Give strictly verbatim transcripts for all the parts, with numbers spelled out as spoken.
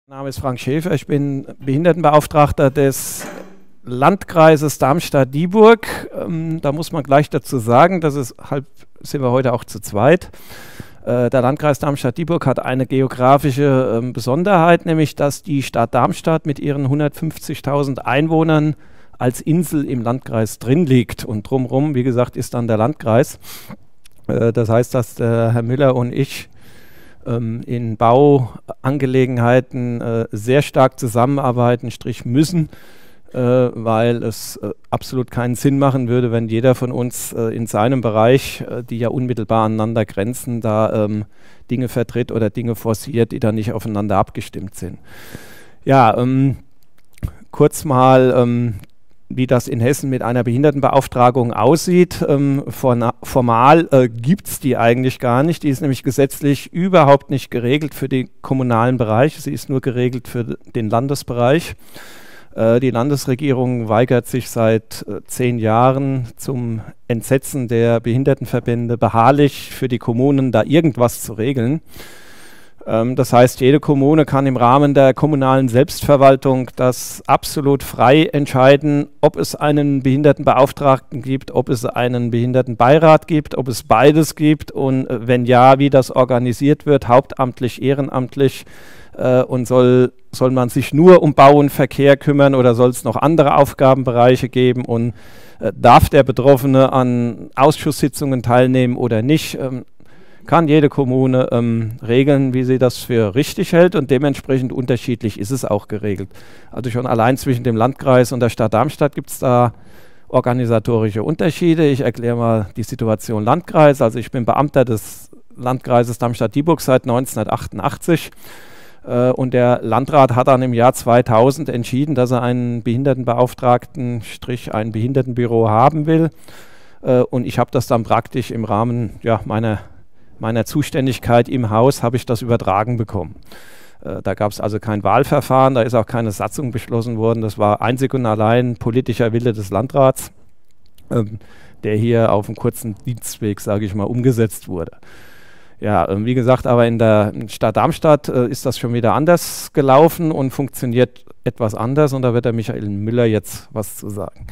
Mein Name ist Frank Schäfer, ich bin Behindertenbeauftragter des Landkreises Darmstadt-Dieburg. Ähm, da muss man gleich dazu sagen, das ist halb, sind wir heute auch zu zweit. Äh, der Landkreis Darmstadt-Dieburg hat eine geografische äh, Besonderheit, nämlich dass die Stadt Darmstadt mit ihren hundertfünfzigtausend Einwohnern als Insel im Landkreis drin liegt. Und drumherum, wie gesagt, ist dann der Landkreis. Äh, das heißt, dass der Herr Müller und ich in Bauangelegenheiten äh, sehr stark zusammenarbeiten, Strich müssen, äh, weil es äh, absolut keinen Sinn machen würde, wenn jeder von uns äh, in seinem Bereich, äh, die ja unmittelbar aneinander grenzen, da ähm, Dinge vertritt oder Dinge forciert, die dann nicht aufeinander abgestimmt sind. Ja, ähm, kurz mal ähm, wie das in Hessen mit einer Behindertenbeauftragung aussieht. Ähm, formal äh, gibt es die eigentlich gar nicht. Die ist nämlich gesetzlich überhaupt nicht geregelt für den kommunalen Bereich. Sie ist nur geregelt für den Landesbereich. Äh, die Landesregierung weigert sich seit äh, zehn Jahren zum Entsetzen der Behindertenverbände beharrlich für die Kommunen da irgendwas zu regeln. Das heißt, jede Kommune kann im Rahmen der kommunalen Selbstverwaltung das absolut frei entscheiden, ob es einen Behindertenbeauftragten gibt, ob es einen Behindertenbeirat gibt, ob es beides gibt und wenn ja, wie das organisiert wird, hauptamtlich, ehrenamtlich äh, und soll, soll man sich nur um Bau und Verkehr kümmern oder soll es noch andere Aufgabenbereiche geben und äh, darf der Betroffene an Ausschusssitzungen teilnehmen oder nicht? Ähm, kann jede Kommune ähm, regeln, wie sie das für richtig hält und dementsprechend unterschiedlich ist es auch geregelt. Also schon allein zwischen dem Landkreis und der Stadt Darmstadt gibt es da organisatorische Unterschiede. Ich erkläre mal die Situation Landkreis. Also ich bin Beamter des Landkreises Darmstadt-Dieburg seit neunzehnhundertachtundachtzig äh, und der Landrat hat dann im Jahr zweitausend entschieden, dass er einen Behindertenbeauftragten, Strich ein Behindertenbüro haben will äh, und ich habe das dann praktisch im Rahmen ja, meiner meiner Zuständigkeit im Haus habe ich das übertragen bekommen. Äh, da gab es also kein Wahlverfahren, da ist auch keine Satzung beschlossen worden. Das war einzig und allein politischer Wille des Landrats, ähm, der hier auf einem kurzen Dienstweg, sage ich mal, umgesetzt wurde. Ja, äh, wie gesagt, aber in der Stadt Darmstadt äh, ist das schon wieder anders gelaufen und funktioniert etwas anders und da wird der Michael Müller jetzt was zu sagen.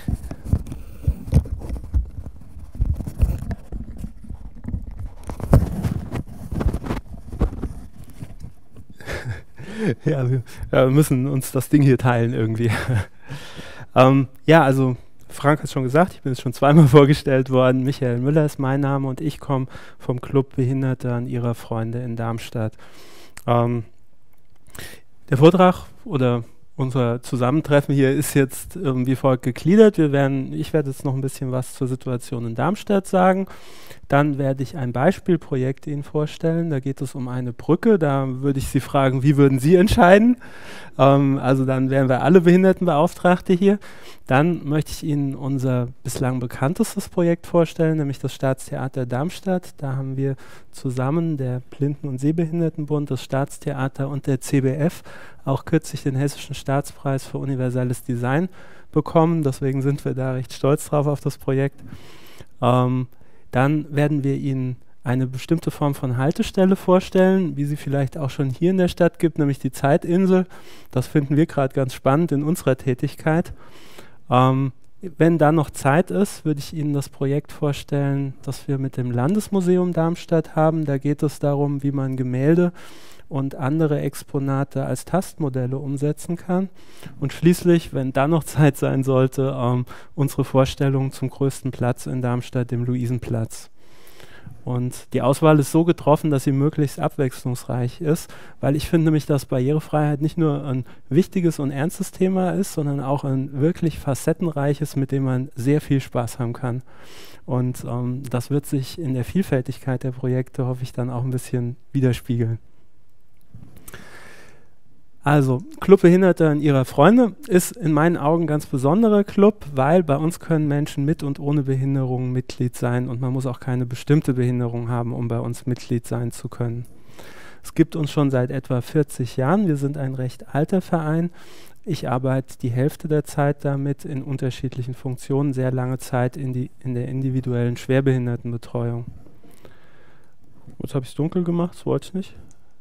Ja, wir, ja, wir müssen uns das Ding hier teilen irgendwie. ähm, ja, also Frank hat schon gesagt, ich bin jetzt schon zweimal vorgestellt worden. Michael Müller ist mein Name und ich komme vom Club Behinderte an ihrer Freunde in Darmstadt. Ähm, der Vortrag oder unser Zusammentreffen hier ist jetzt ähm, wie folgt gegliedert. Wir werden, ich werde jetzt noch ein bisschen was zur Situation in Darmstadt sagen. Dann werde ich ein Beispielprojekt Ihnen vorstellen. Da geht es um eine Brücke. Da würde ich Sie fragen, wie würden Sie entscheiden? Ähm, also dann wären wir alle Behindertenbeauftragte hier. Dann möchte ich Ihnen unser bislang bekanntestes Projekt vorstellen, nämlich das Staatstheater Darmstadt. Da haben wir zusammen, der Blinden- und Sehbehindertenbund, das Staatstheater und der C B F, auch kürzlich den Hessischen Staatspreis für universelles Design bekommen. Deswegen sind wir da recht stolz drauf auf das Projekt. Ähm, Dann werden wir Ihnen eine bestimmte Form von Haltestelle vorstellen, wie sie vielleicht auch schon hier in der Stadt gibt, nämlich die Zeitinsel. Das finden wir gerade ganz spannend in unserer Tätigkeit. Ähm, wenn da noch Zeit ist, würde ich Ihnen das Projekt vorstellen, das wir mit dem Landesmuseum Darmstadt haben. Da geht es darum, wie man Gemälde und andere Exponate als Tastmodelle umsetzen kann. Und schließlich, wenn da noch Zeit sein sollte, ähm, unsere Vorstellung zum größten Platz in Darmstadt, dem Luisenplatz. Und die Auswahl ist so getroffen, dass sie möglichst abwechslungsreich ist, weil ich finde nämlich, dass Barrierefreiheit nicht nur ein wichtiges und ernstes Thema ist, sondern auch ein wirklich facettenreiches, mit dem man sehr viel Spaß haben kann. Und ähm, das wird sich in der Vielfältigkeit der Projekte, hoffe ich, dann auch ein bisschen widerspiegeln. Also, Club Behinderte und ihrer Freunde ist in meinen Augen ein ganz besonderer Club, weil bei uns können Menschen mit und ohne Behinderung Mitglied sein und man muss auch keine bestimmte Behinderung haben, um bei uns Mitglied sein zu können. Es gibt uns schon seit etwa vierzig Jahren, wir sind ein recht alter Verein. Ich arbeite die Hälfte der Zeit damit in unterschiedlichen Funktionen, sehr lange Zeit in, die, in der individuellen Schwerbehindertenbetreuung. Jetzt habe ich es dunkel gemacht, das wollte ich nicht.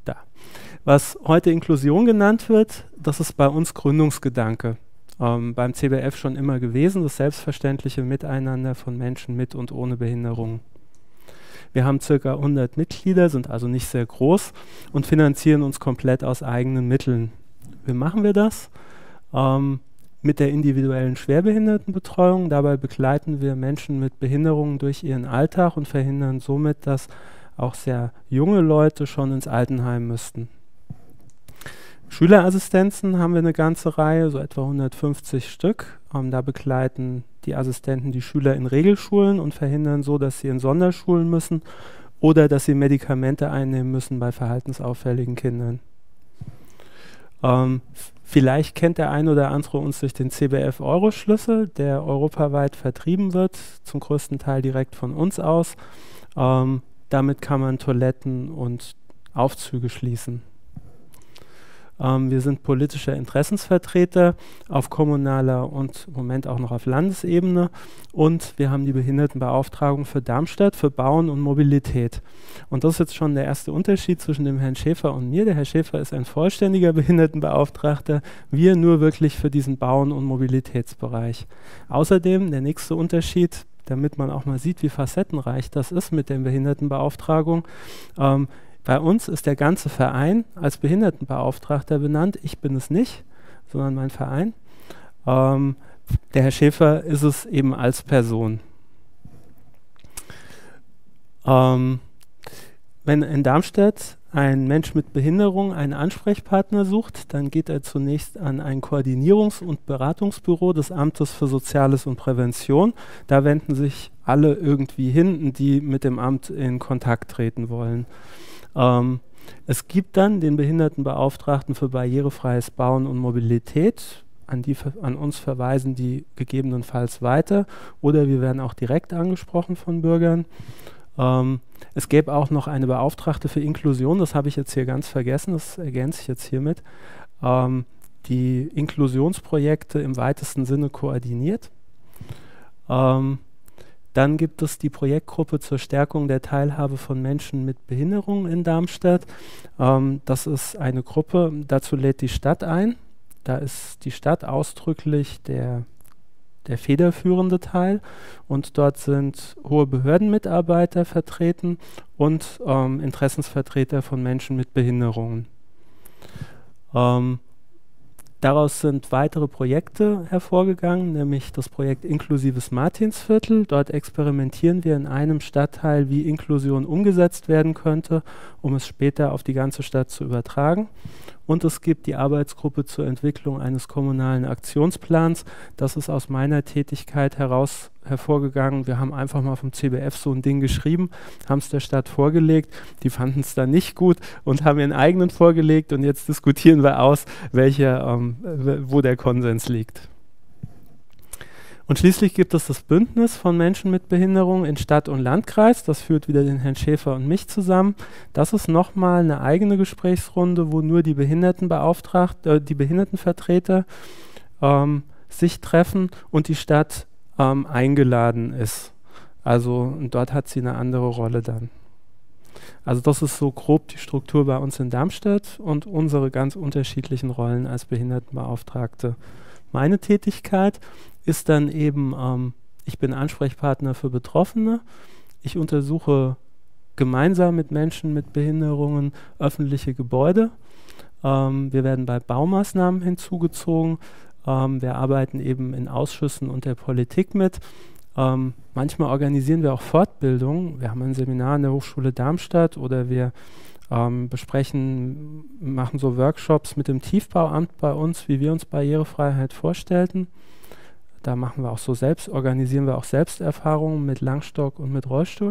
da. Was heute Inklusion genannt wird, das ist bei uns Gründungsgedanke. Ähm, beim C B F schon immer gewesen, das selbstverständliche Miteinander von Menschen mit und ohne Behinderung. Wir haben circa hundert Mitglieder, sind also nicht sehr groß und finanzieren uns komplett aus eigenen Mitteln. Wie machen wir das? Ähm, mit der individuellen Schwerbehindertenbetreuung. Dabei begleiten wir Menschen mit Behinderungen durch ihren Alltag und verhindern somit, dass auch sehr junge Leute schon ins Altenheim müssten. Schülerassistenzen haben wir eine ganze Reihe, so etwa hundertfünfzig Stück. Ähm, da begleiten die Assistenten die Schüler in Regelschulen und verhindern so, dass sie in Sonderschulen müssen oder dass sie Medikamente einnehmen müssen bei verhaltensauffälligen Kindern. Ähm, vielleicht kennt der ein oder andere uns durch den C B F-Euro-Schlüssel, der europaweit vertrieben wird, zum größten Teil direkt von uns aus. Ähm, damit kann man Toiletten und Aufzüge schließen. Ähm, wir sind politische Interessensvertreter auf kommunaler und im Moment auch noch auf Landesebene und wir haben die Behindertenbeauftragung für Darmstadt für Bauen und Mobilität. Und das ist jetzt schon der erste Unterschied zwischen dem Herrn Schäfer und mir. Der Herr Schäfer ist ein vollständiger Behindertenbeauftragter, wir nur wirklich für diesen Bauen- und Mobilitätsbereich. Außerdem der nächste Unterschied, damit man auch mal sieht, wie facettenreich das ist mit der Behindertenbeauftragung. Ähm, Bei uns ist der ganze Verein als Behindertenbeauftragter benannt. Ich bin es nicht, sondern mein Verein. Ähm, der Herr Schäfer ist es eben als Person. Ähm, wenn in Darmstadt ein Mensch mit Behinderung einen Ansprechpartner sucht, dann geht er zunächst an ein Koordinierungs- und Beratungsbüro des Amtes für Soziales und Prävention. Da wenden sich alle irgendwie hin, die mit dem Amt in Kontakt treten wollen. Ähm, es gibt dann den Behindertenbeauftragten für barrierefreies Bauen und Mobilität. An, die, an uns verweisen die gegebenenfalls weiter oder wir werden auch direkt angesprochen von Bürgern. Ähm, es gäbe auch noch eine Beauftragte für Inklusion, das habe ich jetzt hier ganz vergessen, das ergänze ich jetzt hiermit, ähm, die Inklusionsprojekte im weitesten Sinne koordiniert. Ähm, Dann gibt es die Projektgruppe zur Stärkung der Teilhabe von Menschen mit Behinderungen in Darmstadt. Ähm, das ist eine Gruppe, dazu lädt die Stadt ein. Da ist die Stadt ausdrücklich der, der federführende Teil und dort sind hohe Behördenmitarbeiter vertreten und ähm, Interessensvertreter von Menschen mit Behinderungen. Ähm, Daraus sind weitere Projekte hervorgegangen, nämlich das Projekt Inklusives Martinsviertel. Dort experimentieren wir in einem Stadtteil, wie Inklusion umgesetzt werden könnte, um es später auf die ganze Stadt zu übertragen. Und es gibt die Arbeitsgruppe zur Entwicklung eines kommunalen Aktionsplans. Das ist aus meiner Tätigkeit heraus hervorgegangen. Wir haben einfach mal vom C B F so ein Ding geschrieben, haben es der Stadt vorgelegt. Die fanden es dann nicht gut und haben ihren eigenen vorgelegt. Und jetzt diskutieren wir aus, welcher, ähm, wo der Konsens liegt. Und schließlich gibt es das Bündnis von Menschen mit Behinderung in Stadt und Landkreis. Das führt wieder den Herrn Schäfer und mich zusammen. Das ist nochmal eine eigene Gesprächsrunde, wo nur die Behindertenbeauftragten, äh, die Behindertenvertreter ähm, sich treffen und die Stadt ähm, eingeladen ist. Also und dort hat sie eine andere Rolle dann. Also das ist so grob die Struktur bei uns in Darmstadt und unsere ganz unterschiedlichen Rollen als Behindertenbeauftragte. Meine Tätigkeit ist dann eben, ähm, ich bin Ansprechpartner für Betroffene. Ich untersuche gemeinsam mit Menschen mit Behinderungen öffentliche Gebäude. Ähm, wir werden bei Baumaßnahmen hinzugezogen. Ähm, wir arbeiten eben in Ausschüssen und der Politik mit. Ähm, manchmal organisieren wir auch Fortbildungen. Wir haben ein Seminar an der Hochschule Darmstadt oder wir ähm, besprechen, machen so Workshops mit dem Tiefbauamt bei uns, wie wir uns Barrierefreiheit vorstellten. Da machen wir auch so selbst, organisieren wir auch Selbsterfahrungen mit Langstock und mit Rollstuhl.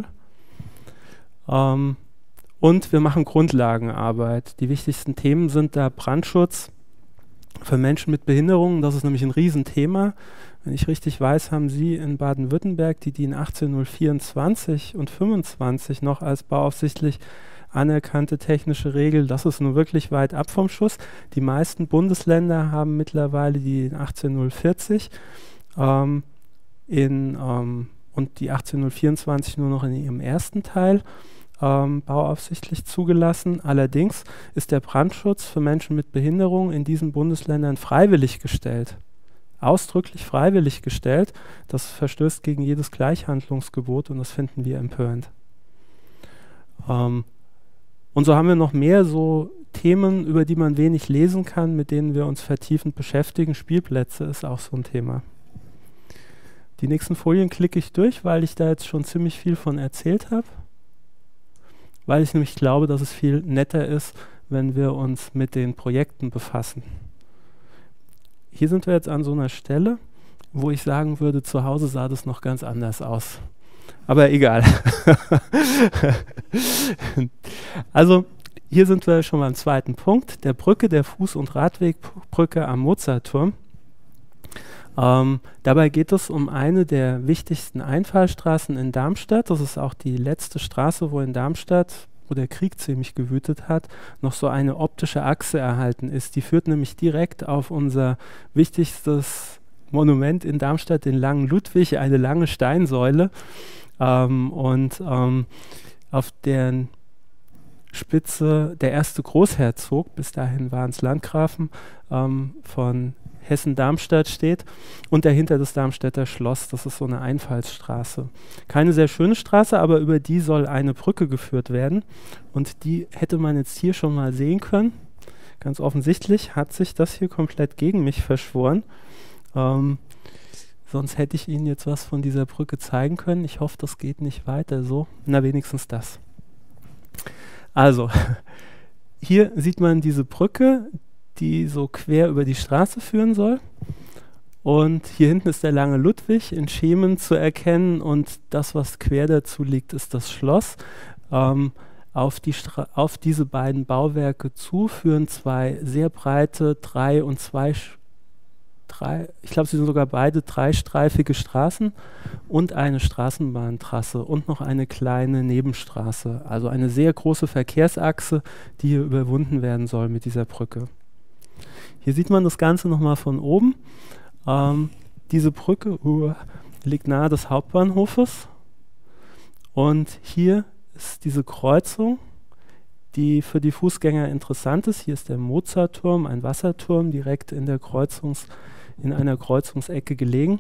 Ähm, und wir machen Grundlagenarbeit. Die wichtigsten Themen sind da Brandschutz für Menschen mit Behinderungen. Das ist nämlich ein Riesenthema. Wenn ich richtig weiß, haben Sie in Baden-Württemberg die DIN achtzehn null vierundzwanzig und fünfundzwanzig noch als bauaufsichtlich anerkannte technische Regel. Das ist nun wirklich weit ab vom Schuss. Die meisten Bundesländer haben mittlerweile die DIN achtzehn null vierzig ähm, in, ähm, und die achtzehn null vierundzwanzig nur noch in ihrem ersten Teil. ähm, bauaufsichtlich zugelassen. Allerdings ist der Brandschutz für Menschen mit Behinderung in diesen Bundesländern freiwillig gestellt. Ausdrücklich freiwillig gestellt. Das verstößt gegen jedes Gleichhandlungsgebot und das finden wir empörend. Ähm, und so haben wir noch mehr so Themen, über die man wenig lesen kann, mit denen wir uns vertiefend beschäftigen. Spielplätze ist auch so ein Thema. Die nächsten Folien klicke ich durch, weil ich da jetzt schon ziemlich viel von erzählt habe. Weil ich nämlich glaube, dass es viel netter ist, wenn wir uns mit den Projekten befassen. Hier sind wir jetzt an so einer Stelle, wo ich sagen würde, zu Hause sah das noch ganz anders aus. Aber egal. Also, hier sind wir schon beim zweiten Punkt, der Brücke, der Fuß- und Radwegbrücke am Mozartturm. Ähm, dabei geht es um eine der wichtigsten Einfallstraßen in Darmstadt. Das ist auch die letzte Straße, wo in Darmstadt, wo der Krieg ziemlich gewütet hat, noch so eine optische Achse erhalten ist. Die führt nämlich direkt auf unser wichtigstes Monument in Darmstadt, den Langen Ludwig, eine lange Steinsäule. Ähm, und ähm, auf deren Spitze der erste Großherzog, bis dahin waren es Landgrafen, ähm, von Hessen-Darmstadt steht und dahinter das Darmstädter Schloss. Das ist so eine Einfallsstraße. Keine sehr schöne Straße, aber über die soll eine Brücke geführt werden und die hätte man jetzt hier schon mal sehen können. Ganz offensichtlich hat sich das hier komplett gegen mich verschworen. Ähm, sonst hätte ich Ihnen jetzt was von dieser Brücke zeigen können. Ich hoffe, das geht nicht weiter so. Na, wenigstens das. Also, hier sieht man diese Brücke, die so quer über die Straße führen soll. Und hier hinten ist der Lange Ludwig in Schemen zu erkennen und das, was quer dazu liegt, ist das Schloss. Ähm, auf, die Stra- auf diese beiden Bauwerke zu führen zwei sehr breite, drei- und zwei, drei, ich glaube, sie sind sogar beide dreistreifige Straßen und eine Straßenbahntrasse und noch eine kleine Nebenstraße. Also eine sehr große Verkehrsachse, die hier überwunden werden soll mit dieser Brücke. Hier sieht man das Ganze nochmal von oben. Ähm, diese Brücke uh, liegt nahe des Hauptbahnhofes. Und hier ist diese Kreuzung, die für die Fußgänger interessant ist. Hier ist der Mozartturm, ein Wasserturm, direkt in, der Kreuzungs-, in einer Kreuzungsecke gelegen.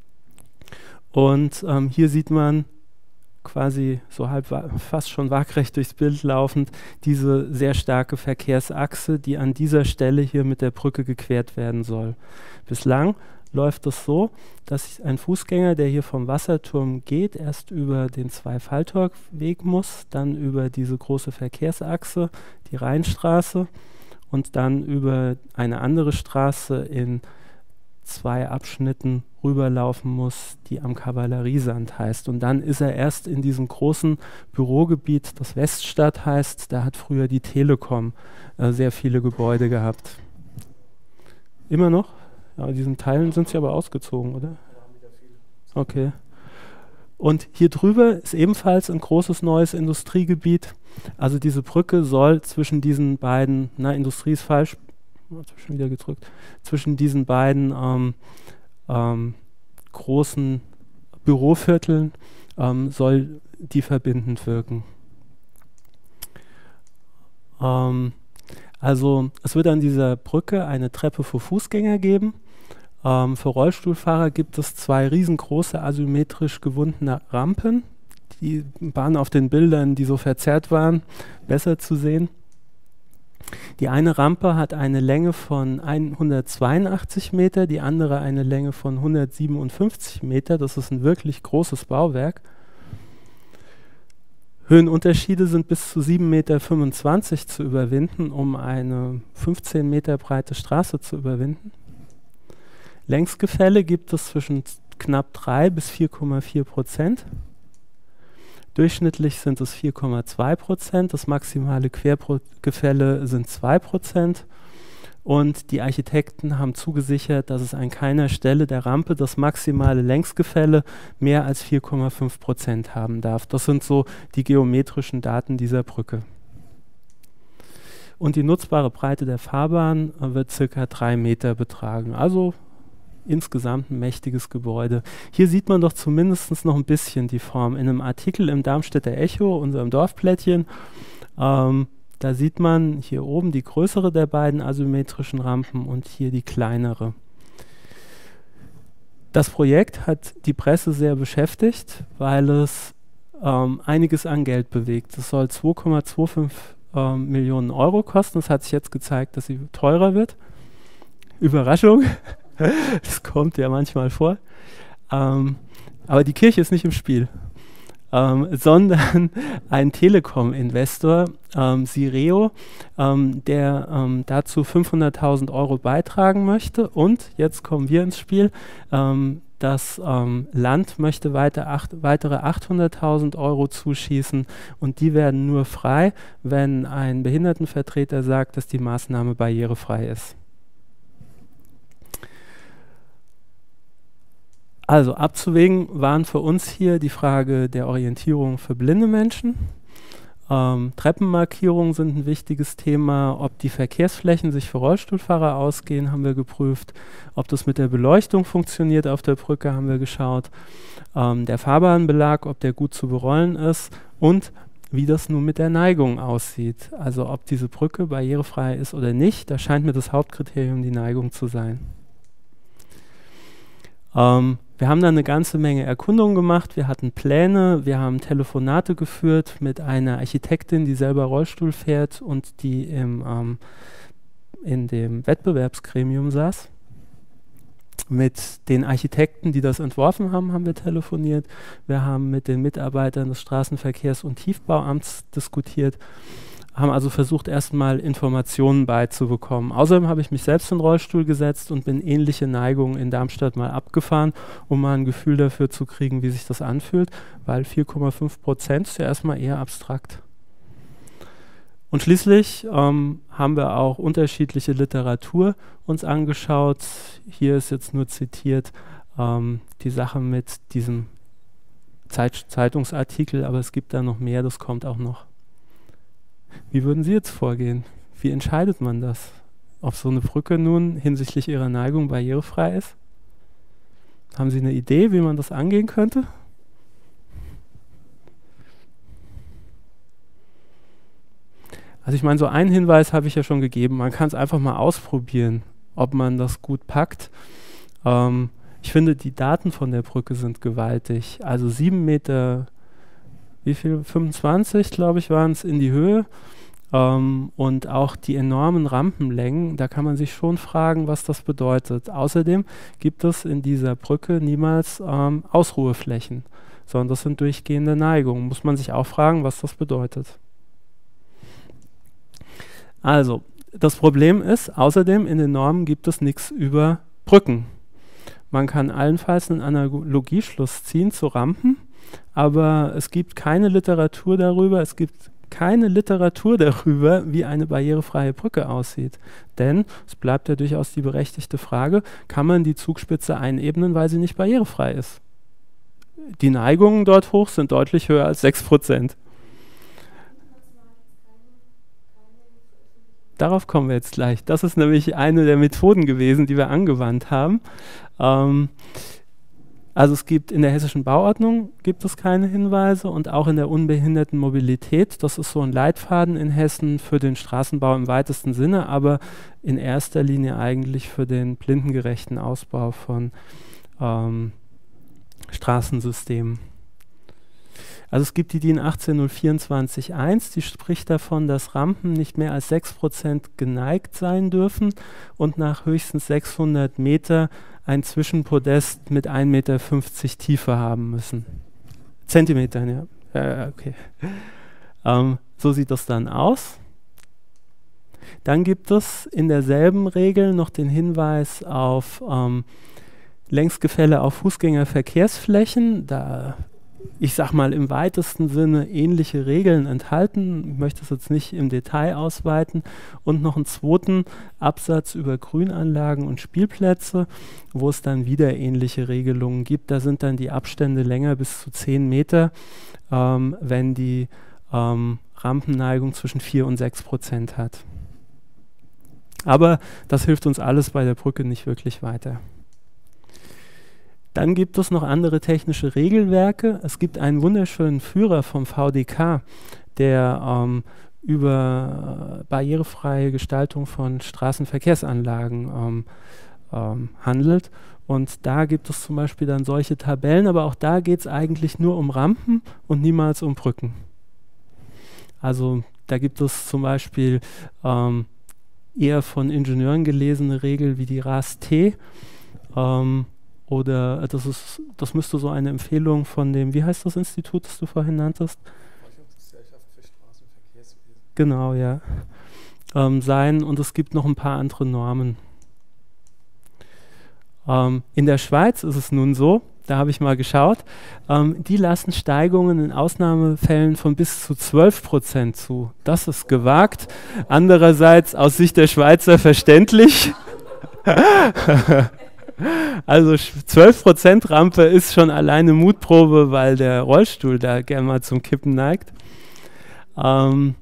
Und ähm, hier sieht man quasi so halb fast schon waagrecht durchs Bild laufend, diese sehr starke Verkehrsachse, die an dieser Stelle hier mit der Brücke gequert werden soll. Bislang läuft es so, dass ein Fußgänger, der hier vom Wasserturm geht, erst über den Zwei-Falltorweg muss, dann über diese große Verkehrsachse, die Rheinstraße und dann über eine andere Straße in zwei Abschnitten rüberlaufen muss, die am Kavalleriesand heißt. Und dann ist er erst in diesem großen Bürogebiet, das Weststadt heißt, da hat früher die Telekom äh, sehr viele Gebäude gehabt. Immer noch? Ja, diesen Teilen sind sie aber ausgezogen, oder? Okay. Und hier drüber ist ebenfalls ein großes neues Industriegebiet. Also diese Brücke soll zwischen diesen beiden, na, Industrie ist falsch, schon wieder gedrückt, zwischen diesen beiden ähm, ähm, großen Bürovierteln ähm, soll die verbindend wirken. Ähm, also es wird an dieser Brücke eine Treppe für Fußgänger geben. Ähm, für Rollstuhlfahrer gibt es zwei riesengroße asymmetrisch gewundene Rampen. Die waren auf den Bildern, die so verzerrt waren, besser zu sehen. Die eine Rampe hat eine Länge von hundertzweiundachtzig Meter, die andere eine Länge von hundertsiebenundfünfzig Meter. Das ist ein wirklich großes Bauwerk. Höhenunterschiede sind bis zu sieben Komma fünfundzwanzig Meter zu überwinden, um eine fünfzehn Meter breite Straße zu überwinden. Längsgefälle gibt es zwischen knapp drei bis vier Komma vier Prozent. Durchschnittlich sind es vier Komma zwei Prozent, das maximale Quergefälle sind zwei Prozent und die Architekten haben zugesichert, dass es an keiner Stelle der Rampe das maximale Längsgefälle mehr als vier Komma fünf Prozent haben darf. Das sind so die geometrischen Daten dieser Brücke. Und die nutzbare Breite der Fahrbahn wird circa drei Meter betragen, also insgesamt ein mächtiges Gebäude. Hier sieht man doch zumindest noch ein bisschen die Form. In einem Artikel im Darmstädter Echo, unserem Dorfblättchen, ähm, da sieht man hier oben die größere der beiden asymmetrischen Rampen und hier die kleinere. Das Projekt hat die Presse sehr beschäftigt, weil es ähm, einiges an Geld bewegt. Es soll zwei Komma fünfundzwanzig ähm, Millionen Euro kosten. Es hat sich jetzt gezeigt, dass sie teurer wird. Überraschung, das kommt ja manchmal vor. Ähm, aber die Kirche ist nicht im Spiel, ähm, sondern ein Telekom-Investor, ähm, Sireo, ähm, der ähm, dazu fünfhunderttausend Euro beitragen möchte. Und jetzt kommen wir ins Spiel. Ähm, das ähm, Land möchte weiter acht, weitere achthunderttausend Euro zuschießen und die werden nur frei, wenn ein Behindertenvertreter sagt, dass die Maßnahme barrierefrei ist. Also abzuwägen waren für uns hier die Frage der Orientierung für blinde Menschen. Ähm, Treppenmarkierungen sind ein wichtiges Thema. Ob die Verkehrsflächen sich für Rollstuhlfahrer ausgehen, haben wir geprüft. Ob das mit der Beleuchtung funktioniert auf der Brücke, haben wir geschaut. Ähm, der Fahrbahnbelag, ob der gut zu berollen ist und wie das nun mit der Neigung aussieht. Also ob diese Brücke barrierefrei ist oder nicht, da scheint mir das Hauptkriterium die Neigung zu sein. Ähm, wir haben dann eine ganze Menge Erkundungen gemacht, wir hatten Pläne, wir haben Telefonate geführt mit einer Architektin, die selber Rollstuhl fährt und die im, ähm, in dem Wettbewerbsgremium saß. Mit den Architekten, die das entworfen haben, haben wir telefoniert. Wir haben mit den Mitarbeitern des Straßenverkehrs- und Tiefbauamts diskutiert, haben also versucht, erstmal Informationen beizubekommen. Außerdem habe ich mich selbst in den Rollstuhl gesetzt und bin ähnliche Neigungen in Darmstadt mal abgefahren, um mal ein Gefühl dafür zu kriegen, wie sich das anfühlt, weil vier Komma fünf Prozent ist ja erstmal eher abstrakt. Und schließlich ähm, haben wir auch unterschiedliche Literatur uns angeschaut. Hier ist jetzt nur zitiert ähm, die Sache mit diesem Zeit- Zeitungsartikel, aber es gibt da noch mehr, das kommt auch noch. Wie würden Sie jetzt vorgehen? Wie entscheidet man das? Ob so eine Brücke nun hinsichtlich ihrer Neigung barrierefrei ist? Haben Sie eine Idee, wie man das angehen könnte? Also ich meine, so einen Hinweis habe ich ja schon gegeben. Man kann es einfach mal ausprobieren, ob man das gut packt. Ähm, ich finde, die Daten von der Brücke sind gewaltig. Also sieben Meter... wie viel, fünfundzwanzig, glaube ich, waren es in die Höhe ähm, und auch die enormen Rampenlängen, da kann man sich schon fragen, was das bedeutet. Außerdem gibt es in dieser Brücke niemals ähm, Ausruheflächen, sondern das sind durchgehende Neigungen. Muss man sich auch fragen, was das bedeutet. Also, das Problem ist, außerdem in den Normen gibt es nichts über Brücken. Man kann allenfalls einen Analogieschluss ziehen zu Rampen, aber es gibt keine Literatur darüber, es gibt keine Literatur darüber, wie eine barrierefreie Brücke aussieht. Denn es bleibt ja durchaus die berechtigte Frage, kann man die Zugspitze einebnen, weil sie nicht barrierefrei ist? Die Neigungen dort hoch sind deutlich höher als sechs Prozent. Darauf kommen wir jetzt gleich. Das ist nämlich eine der Methoden gewesen, die wir angewandt haben. Ähm, Also es gibt in der hessischen Bauordnung gibt es keine Hinweise und auch in der Unbehindertenmobilität, das ist so ein Leitfaden in Hessen für den Straßenbau im weitesten Sinne, aber in erster Linie eigentlich für den blindengerechten Ausbau von ähm, Straßensystemen. Also es gibt die D I N achtzehn null vierundzwanzig eins, die spricht davon, dass Rampen nicht mehr als sechs Prozent geneigt sein dürfen und nach höchstens sechshundert Meter ein Zwischenpodest mit ein Meter fünfzig Tiefe haben müssen. Zentimetern, ja. Äh, okay. Ähm, so sieht das dann aus. Dann gibt es in derselben Regel noch den Hinweis auf ähm, Längsgefälle auf Fußgängerverkehrsflächen. Da, ich sag mal, im weitesten Sinne ähnliche Regeln enthalten. Ich möchte es jetzt nicht im Detail ausweiten. Und noch einen zweiten Absatz über Grünanlagen und Spielplätze, wo es dann wieder ähnliche Regelungen gibt. Da sind dann die Abstände länger bis zu zehn Meter, ähm, wenn die ähm, Rampenneigung zwischen vier und sechs Prozent hat. Aber das hilft uns alles bei der Brücke nicht wirklich weiter. Dann gibt es noch andere technische Regelwerke. Es gibt einen wunderschönen Führer vom V D K, der ähm, über äh, barrierefreie Gestaltung von Straßenverkehrsanlagen ähm, ähm, handelt. Und da gibt es zum Beispiel dann solche Tabellen, aber auch da geht es eigentlich nur um Rampen und niemals um Brücken. Also da gibt es zum Beispiel ähm, eher von Ingenieuren gelesene Regel wie die R A S T. Ähm, oder das ist, das müsste so eine Empfehlung von dem, wie heißt das Institut, das du vorhin nanntest? Forschungsgesellschaft für Straßenverkehrswesen. Genau, ja. Ähm, sein, und es gibt noch ein paar andere Normen. Ähm, in der Schweiz ist es nun so, da habe ich mal geschaut, ähm, die lassen Steigungen in Ausnahmefällen von bis zu zwölf Prozent zu. Das ist gewagt. Andererseits aus Sicht der Schweizer verständlich. Also zwölf Prozent Rampe ist schon alleine Mutprobe, weil der Rollstuhl da gerne mal zum Kippen neigt. Ähm,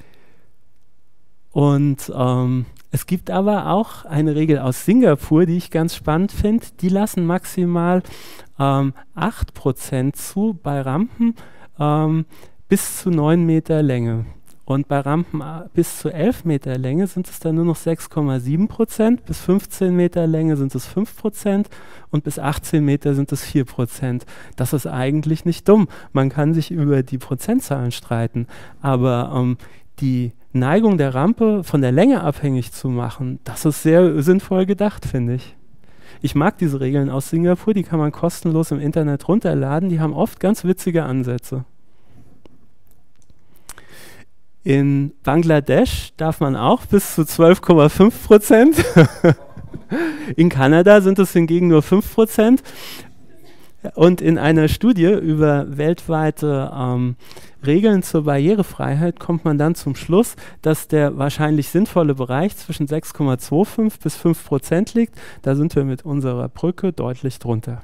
und ähm, es gibt aber auch eine Regel aus Singapur, die ich ganz spannend finde. Die lassen maximal ähm, acht Prozent zu bei Rampen ähm, bis zu neun Meter Länge. Und bei Rampen bis zu elf Meter Länge sind es dann nur noch sechs Komma sieben Prozent, bis fünfzehn Meter Länge sind es fünf Prozent und bis achtzehn Meter sind es vier Prozent. Das ist eigentlich nicht dumm. Man kann sich über die Prozentzahlen streiten, aber ähm, die Neigung der Rampe von der Länge abhängig zu machen, das ist sehr sinnvoll gedacht, finde ich. Ich mag diese Regeln aus Singapur, die kann man kostenlos im Internet runterladen, die haben oft ganz witzige Ansätze. In Bangladesch darf man auch bis zu zwölf Komma fünf Prozent. In Kanada sind es hingegen nur fünf Prozent. Und in einer Studie über weltweite ähm, Regeln zur Barrierefreiheit kommt man dann zum Schluss, dass der wahrscheinlich sinnvolle Bereich zwischen sechs Komma fünfundzwanzig bis fünf Prozent liegt. Da sind wir mit unserer Brücke deutlich drunter.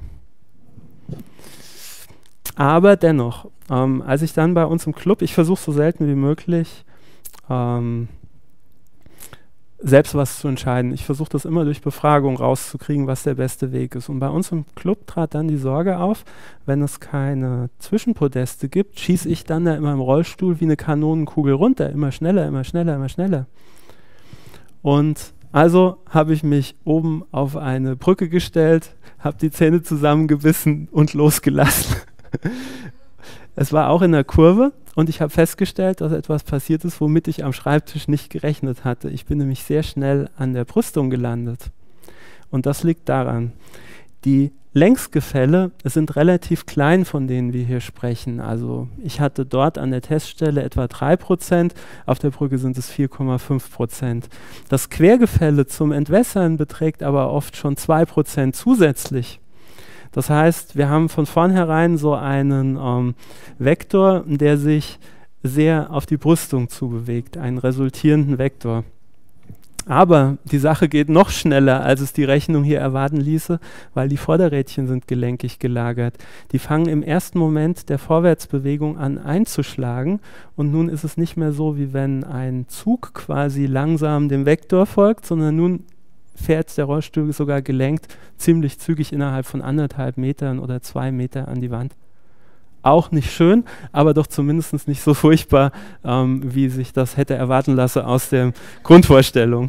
Aber dennoch, ähm, als ich dann bei uns im Club, ich versuche so selten wie möglich, ähm, selbst was zu entscheiden. Ich versuche das immer durch Befragung rauszukriegen, was der beste Weg ist. Und bei uns im Club trat dann die Sorge auf, wenn es keine Zwischenpodeste gibt, schieße ich dann da immer im Rollstuhl wie eine Kanonenkugel runter, immer schneller, immer schneller, immer schneller. Und also habe ich mich oben auf eine Brücke gestellt, habe die Zähne zusammengebissen und losgelassen. Es war auch in der Kurve und ich habe festgestellt, dass etwas passiert ist, womit ich am Schreibtisch nicht gerechnet hatte. Ich bin nämlich sehr schnell an der Brüstung gelandet. Und das liegt daran, die Längsgefälle sind relativ klein, von denen wir hier sprechen. Also ich hatte dort an der Teststelle etwa drei Prozent, auf der Brücke sind es vier Komma fünf Prozent. Das Quergefälle zum Entwässern beträgt aber oft schon zwei Prozent zusätzlich. Das heißt, wir haben von vornherein so einen ähm, Vektor, der sich sehr auf die Brüstung zubewegt, einen resultierenden Vektor. Aber die Sache geht noch schneller, als es die Rechnung hier erwarten ließe, weil die Vorderrädchen sind gelenkig gelagert. Die fangen im ersten Moment der Vorwärtsbewegung an einzuschlagen und nun ist es nicht mehr so, wie wenn ein Zug quasi langsam dem Vektor folgt, sondern nun fährt der Rollstuhl sogar gelenkt ziemlich zügig innerhalb von anderthalb Metern oder zwei Meter an die Wand. Auch nicht schön, aber doch zumindest nicht so furchtbar, ähm, wie sich das hätte erwarten lassen aus der Grundvorstellung.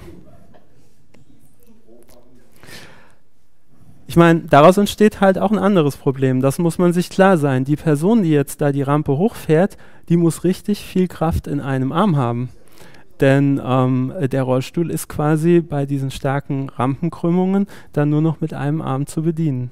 Ich meine, daraus entsteht halt auch ein anderes Problem, das muss man sich klar sein. Die Person, die jetzt da die Rampe hochfährt, die muss richtig viel Kraft in einem Arm haben. Denn ähm, der Rollstuhl ist quasi bei diesen starken Rampenkrümmungen dann nur noch mit einem Arm zu bedienen.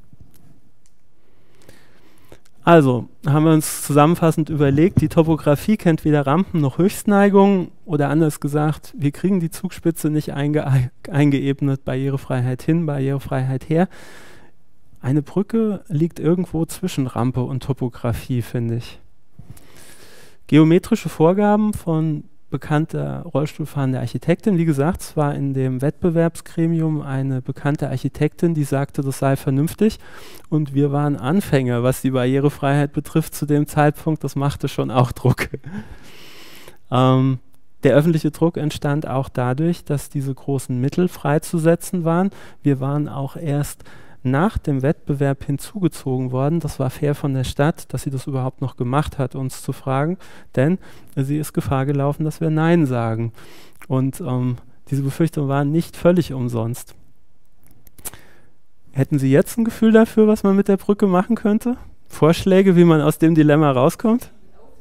Also haben wir uns zusammenfassend überlegt, die Topografie kennt weder Rampen noch Höchstneigungen oder anders gesagt, wir kriegen die Zugspitze nicht einge eingeebnet, Barrierefreiheit hin, Barrierefreiheit her. Eine Brücke liegt irgendwo zwischen Rampe und Topografie, finde ich. Geometrische Vorgaben von bekannter rollstuhlfahrende Architektin. Wie gesagt, es war in dem Wettbewerbsgremium eine bekannte Architektin, die sagte, das sei vernünftig. Und wir waren Anfänger, was die Barrierefreiheit betrifft, zu dem Zeitpunkt. Das machte schon auch Druck. ähm, der öffentliche Druck entstand auch dadurch, dass diese großen Mittel freizusetzen waren. Wir waren auch erst nach dem Wettbewerb hinzugezogen worden. Das war fair von der Stadt, dass sie das überhaupt noch gemacht hat, uns zu fragen, denn sie ist Gefahr gelaufen, dass wir Nein sagen. Und ähm, diese Befürchtungen waren nicht völlig umsonst. Hätten Sie jetzt ein Gefühl dafür, was man mit der Brücke machen könnte? Vorschläge, wie man aus dem Dilemma rauskommt?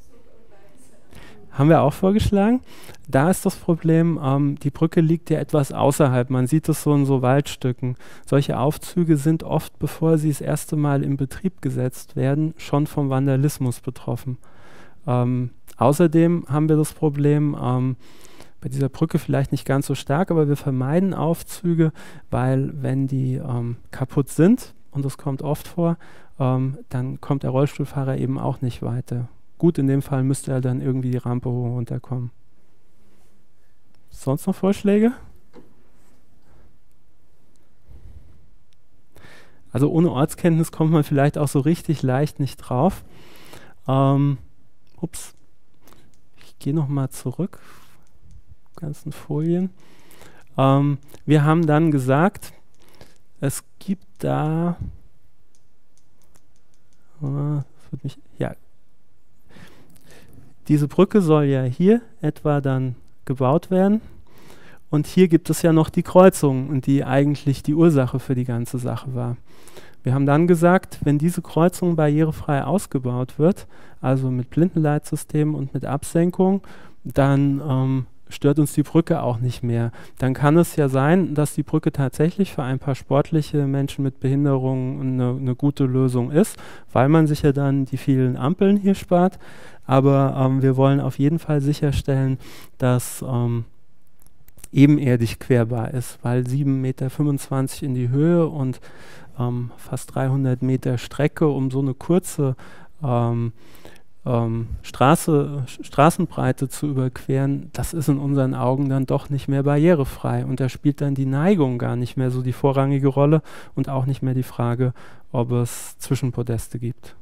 Haben wir auch vorgeschlagen. Da ist das Problem, ähm, die Brücke liegt ja etwas außerhalb. Man sieht es so in so Waldstücken. Solche Aufzüge sind oft, bevor sie das erste Mal in Betrieb gesetzt werden, schon vom Vandalismus betroffen. Ähm, außerdem haben wir das Problem, ähm, bei dieser Brücke vielleicht nicht ganz so stark, aber wir vermeiden Aufzüge, weil wenn die ähm, kaputt sind, und das kommt oft vor, ähm, dann kommt der Rollstuhlfahrer eben auch nicht weiter. Gut, in dem Fall müsste er dann irgendwie die Rampe hoch und runterkommen. Sonst noch Vorschläge? Also ohne Ortskenntnis kommt man vielleicht auch so richtig leicht nicht drauf. Ähm, ups, ich gehe nochmal zurück. Ganzen Folien. Ähm, wir haben dann gesagt, es gibt da, äh, das wird mich, ja, diese Brücke soll ja hier etwa dann gebaut werden und hier gibt es ja noch die Kreuzung, die eigentlich die Ursache für die ganze Sache war. Wir haben dann gesagt, wenn diese Kreuzung barrierefrei ausgebaut wird, also mit Blindenleitsystemen und mit Absenkung, dann ähm, stört uns die Brücke auch nicht mehr. Dann kann es ja sein, dass die Brücke tatsächlich für ein paar sportliche Menschen mit Behinderungen eine, eine gute Lösung ist, weil man sich ja dann die vielen Ampeln hier spart. Aber ähm, wir wollen auf jeden Fall sicherstellen, dass ähm, ebenerdig querbar ist, weil sieben Komma fünfundzwanzig Meter in die Höhe und ähm, fast dreihundert Meter Strecke, um so eine kurze ähm, Ähm, Straße, Straßenbreite zu überqueren, das ist in unseren Augen dann doch nicht mehr barrierefrei. Und da spielt dann die Neigung gar nicht mehr so die vorrangige Rolle und auch nicht mehr die Frage, ob es Zwischenpodeste gibt.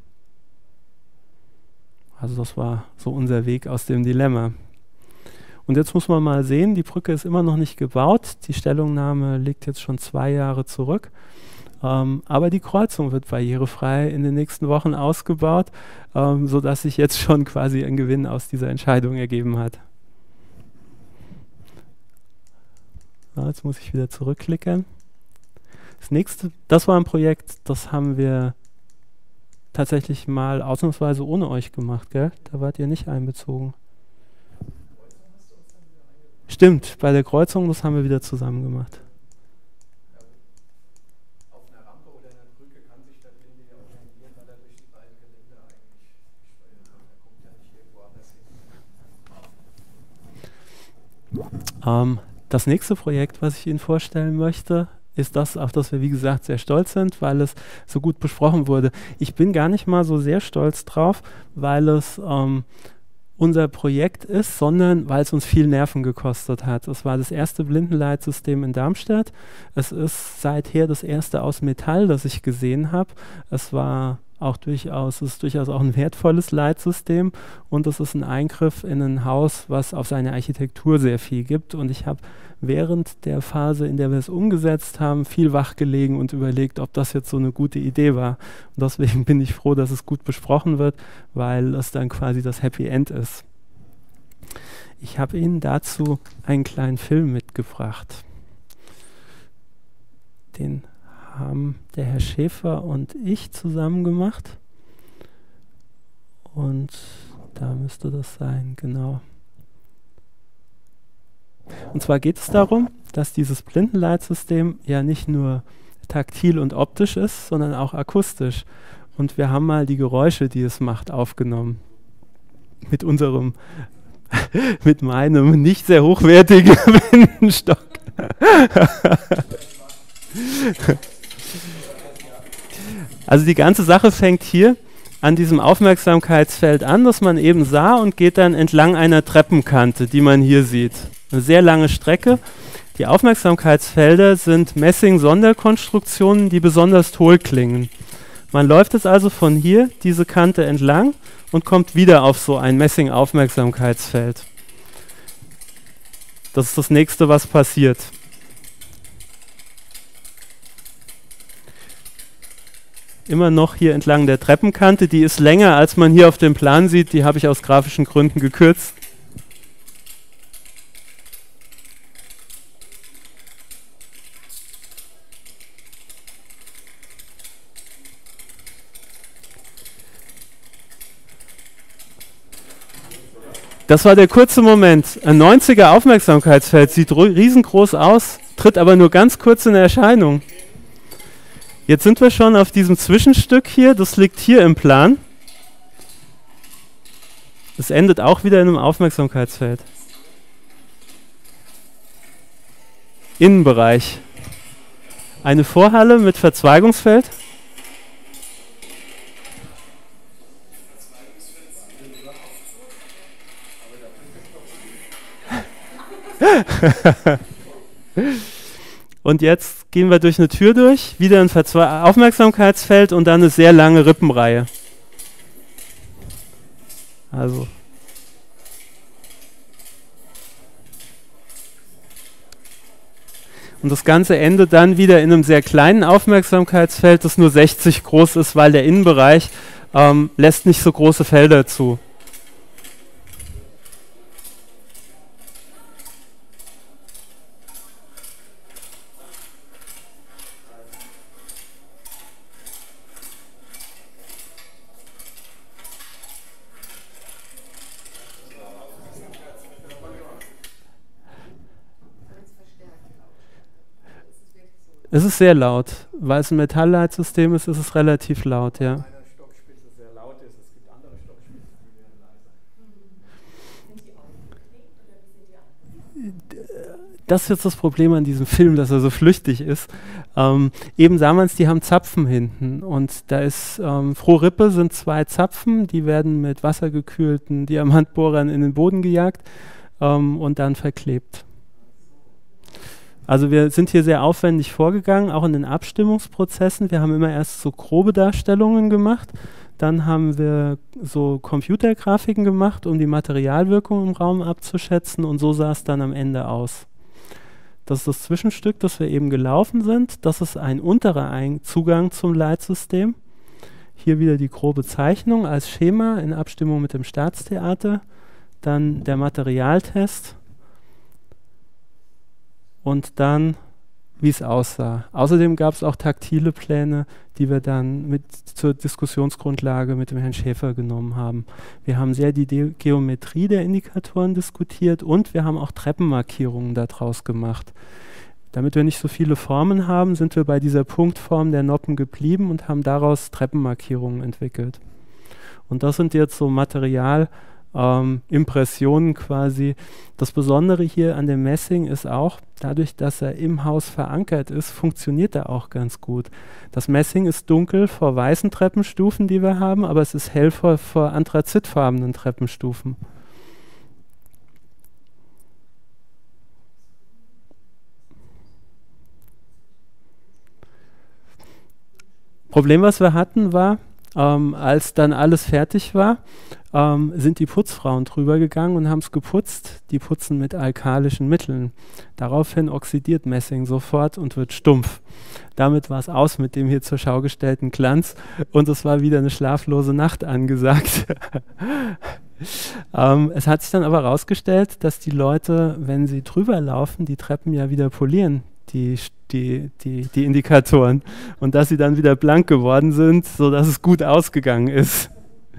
Also das war so unser Weg aus dem Dilemma. Und jetzt muss man mal sehen, die Brücke ist immer noch nicht gebaut. Die Stellungnahme liegt jetzt schon zwei Jahre zurück. Ähm, aber die Kreuzung wird barrierefrei in den nächsten Wochen ausgebaut, ähm, sodass sich jetzt schon quasi ein Gewinn aus dieser Entscheidung ergeben hat. Ja, jetzt muss ich wieder zurückklicken. Das nächste, das war ein Projekt, das haben wir tatsächlich mal ausnahmsweise ohne euch gemacht, gell? Da wart ihr nicht einbezogen. Stimmt, bei der Kreuzung, das haben wir wieder zusammen gemacht. Ähm, das nächste Projekt, was ich Ihnen vorstellen möchte, ist das, auf das wir wie gesagt sehr stolz sind, weil es so gut besprochen wurde. Ich bin gar nicht mal so sehr stolz drauf, weil es ähm, unser Projekt ist, sondern weil es uns viel Nerven gekostet hat. Es war das erste Blindenleitsystem in Darmstadt. Es ist seither das erste aus Metall, das ich gesehen habe. Es war auch durchaus, es ist durchaus auch ein wertvolles Leitsystem und es ist ein Eingriff in ein Haus, was auf seine Architektur sehr viel gibt. Und ich habe während der Phase, in der wir es umgesetzt haben, viel wach gelegen und überlegt, ob das jetzt so eine gute Idee war. Und deswegen bin ich froh, dass es gut besprochen wird, weil es dann quasi das Happy End ist. Ich habe Ihnen dazu einen kleinen Film mitgebracht. Den haben der Herr Schäfer und ich zusammen gemacht. Und da müsste das sein, genau. Und zwar geht es darum, dass dieses Blindenleitsystem ja nicht nur taktil und optisch ist, sondern auch akustisch. Und wir haben mal die Geräusche, die es macht, aufgenommen. Mit unserem, mit meinem nicht sehr hochwertigen Blindenstock. Also die ganze Sache fängt hier an diesem Aufmerksamkeitsfeld an, das man eben sah und geht dann entlang einer Treppenkante, die man hier sieht. Eine sehr lange Strecke. Die Aufmerksamkeitsfelder sind Messing-Sonderkonstruktionen, die besonders hohl klingen. Man läuft jetzt also von hier diese Kante entlang und kommt wieder auf so ein Messing-Aufmerksamkeitsfeld. Das ist das nächste, was passiert. immer noch hier entlang der Treppenkante. Die ist länger, als man hier auf dem Plan sieht. Die habe ich aus grafischen Gründen gekürzt. Das war der kurze Moment. Ein neunziger Aufmerksamkeitsfeld, sieht riesengroß aus, tritt aber nur ganz kurz in Erscheinung. Jetzt sind wir schon auf diesem Zwischenstück hier, das liegt hier im Plan. Das endet auch wieder in einem Aufmerksamkeitsfeld. Innenbereich. Eine Vorhalle mit Verzweigungsfeld. Und jetzt gehen wir durch eine Tür durch, wieder ein Verzwe- Aufmerksamkeitsfeld und dann eine sehr lange Rippenreihe. Also. Und das Ganze endet dann wieder in einem sehr kleinen Aufmerksamkeitsfeld, das nur sechzig groß ist, weil der Innenbereich ähm, lässt nicht so große Felder zu. Es ist sehr laut. Weil es ein Metallleitsystem ist, ist es relativ laut, ja. Das ist jetzt das Problem an diesem Film, dass er so flüchtig ist. Ähm, eben sah man es, die haben Zapfen hinten. Und da ist ähm, Frohrippe sind zwei Zapfen, die werden mit wassergekühlten Diamantbohrern in den Boden gejagt ähm, und dann verklebt. Also wir sind hier sehr aufwendig vorgegangen, auch in den Abstimmungsprozessen. Wir haben immer erst so grobe Darstellungen gemacht, dann haben wir so Computergrafiken gemacht, um die Materialwirkung im Raum abzuschätzen und so sah es dann am Ende aus. Das ist das Zwischenstück, das wir eben gelaufen sind. Das ist ein unterer ein Zugang zum Leitsystem. Hier wieder die grobe Zeichnung als Schema in Abstimmung mit dem Staatstheater. Dann der Materialtest. Und dann, wie es aussah. Außerdem gab es auch taktile Pläne, die wir dann mit zur Diskussionsgrundlage mit dem Herrn Schäfer genommen haben. Wir haben sehr die De- Geometrie der Indikatoren diskutiert und wir haben auch Treppenmarkierungen daraus gemacht. Damit wir nicht so viele Formen haben, sind wir bei dieser Punktform der Noppen geblieben und haben daraus Treppenmarkierungen entwickelt. Und das sind jetzt so Material- Ähm, Impressionen quasi. Das Besondere hier an dem Messing ist auch, dadurch, dass er im Haus verankert ist, funktioniert er auch ganz gut. Das Messing ist dunkel vor weißen Treppenstufen, die wir haben, aber es ist hell vor, vor anthrazitfarbenen Treppenstufen. Problem, was wir hatten, war, ähm, als dann alles fertig war, ähm, sind die Putzfrauen drüber gegangen und haben es geputzt. Die putzen mit alkalischen Mitteln. Daraufhin oxidiert Messing sofort und wird stumpf. Damit war es aus mit dem hier zur Schau gestellten Glanz und es war wieder eine schlaflose Nacht angesagt. ähm, es hat sich dann aber herausgestellt, dass die Leute, wenn sie drüber laufen, die Treppen ja wieder polieren. Die, die, die, die Indikatoren und dass sie dann wieder blank geworden sind, sodass es gut ausgegangen ist.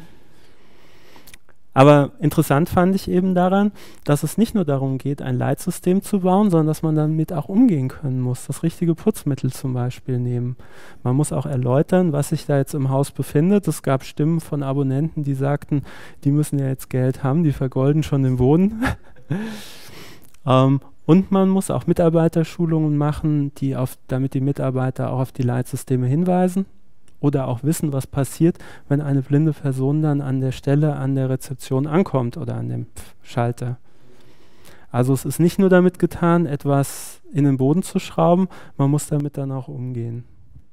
Aber interessant fand ich eben daran, dass es nicht nur darum geht, ein Leitsystem zu bauen, sondern dass man damit auch umgehen können muss, das richtige Putzmittel zum Beispiel nehmen. Man muss auch erläutern, was sich da jetzt im Haus befindet. Es gab Stimmen von Abonnenten, die sagten, die müssen ja jetzt Geld haben, die vergolden schon den Boden. ähm, Und man muss auch Mitarbeiterschulungen machen, die auf, damit die Mitarbeiter auch auf die Leitsysteme hinweisen oder auch wissen, was passiert, wenn eine blinde Person dann an der Stelle an der Rezeption ankommt oder an dem Schalter. Also es ist nicht nur damit getan, etwas in den Boden zu schrauben, man muss damit dann auch umgehen.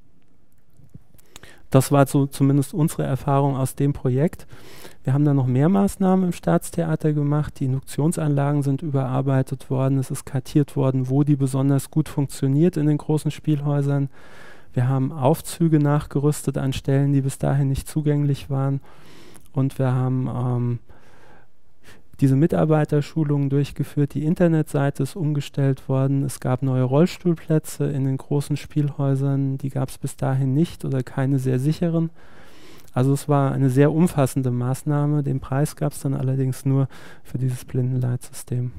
Das war so zumindest unsere Erfahrung aus dem Projekt. Wir haben dann noch mehr Maßnahmen im Staatstheater gemacht. Die Induktionsanlagen sind überarbeitet worden. Es ist kartiert worden, wo die besonders gut funktioniert in den großen Spielhäusern. Wir haben Aufzüge nachgerüstet an Stellen, die bis dahin nicht zugänglich waren. Und wir haben ähm, diese Mitarbeiterschulungen durchgeführt. Die Internetseite ist umgestellt worden. Es gab neue Rollstuhlplätze in den großen Spielhäusern. Die gab es bis dahin nicht oder keine sehr sicheren. Also es war eine sehr umfassende Maßnahme. Den Preis gab es dann allerdings nur für dieses Blindenleitsystem.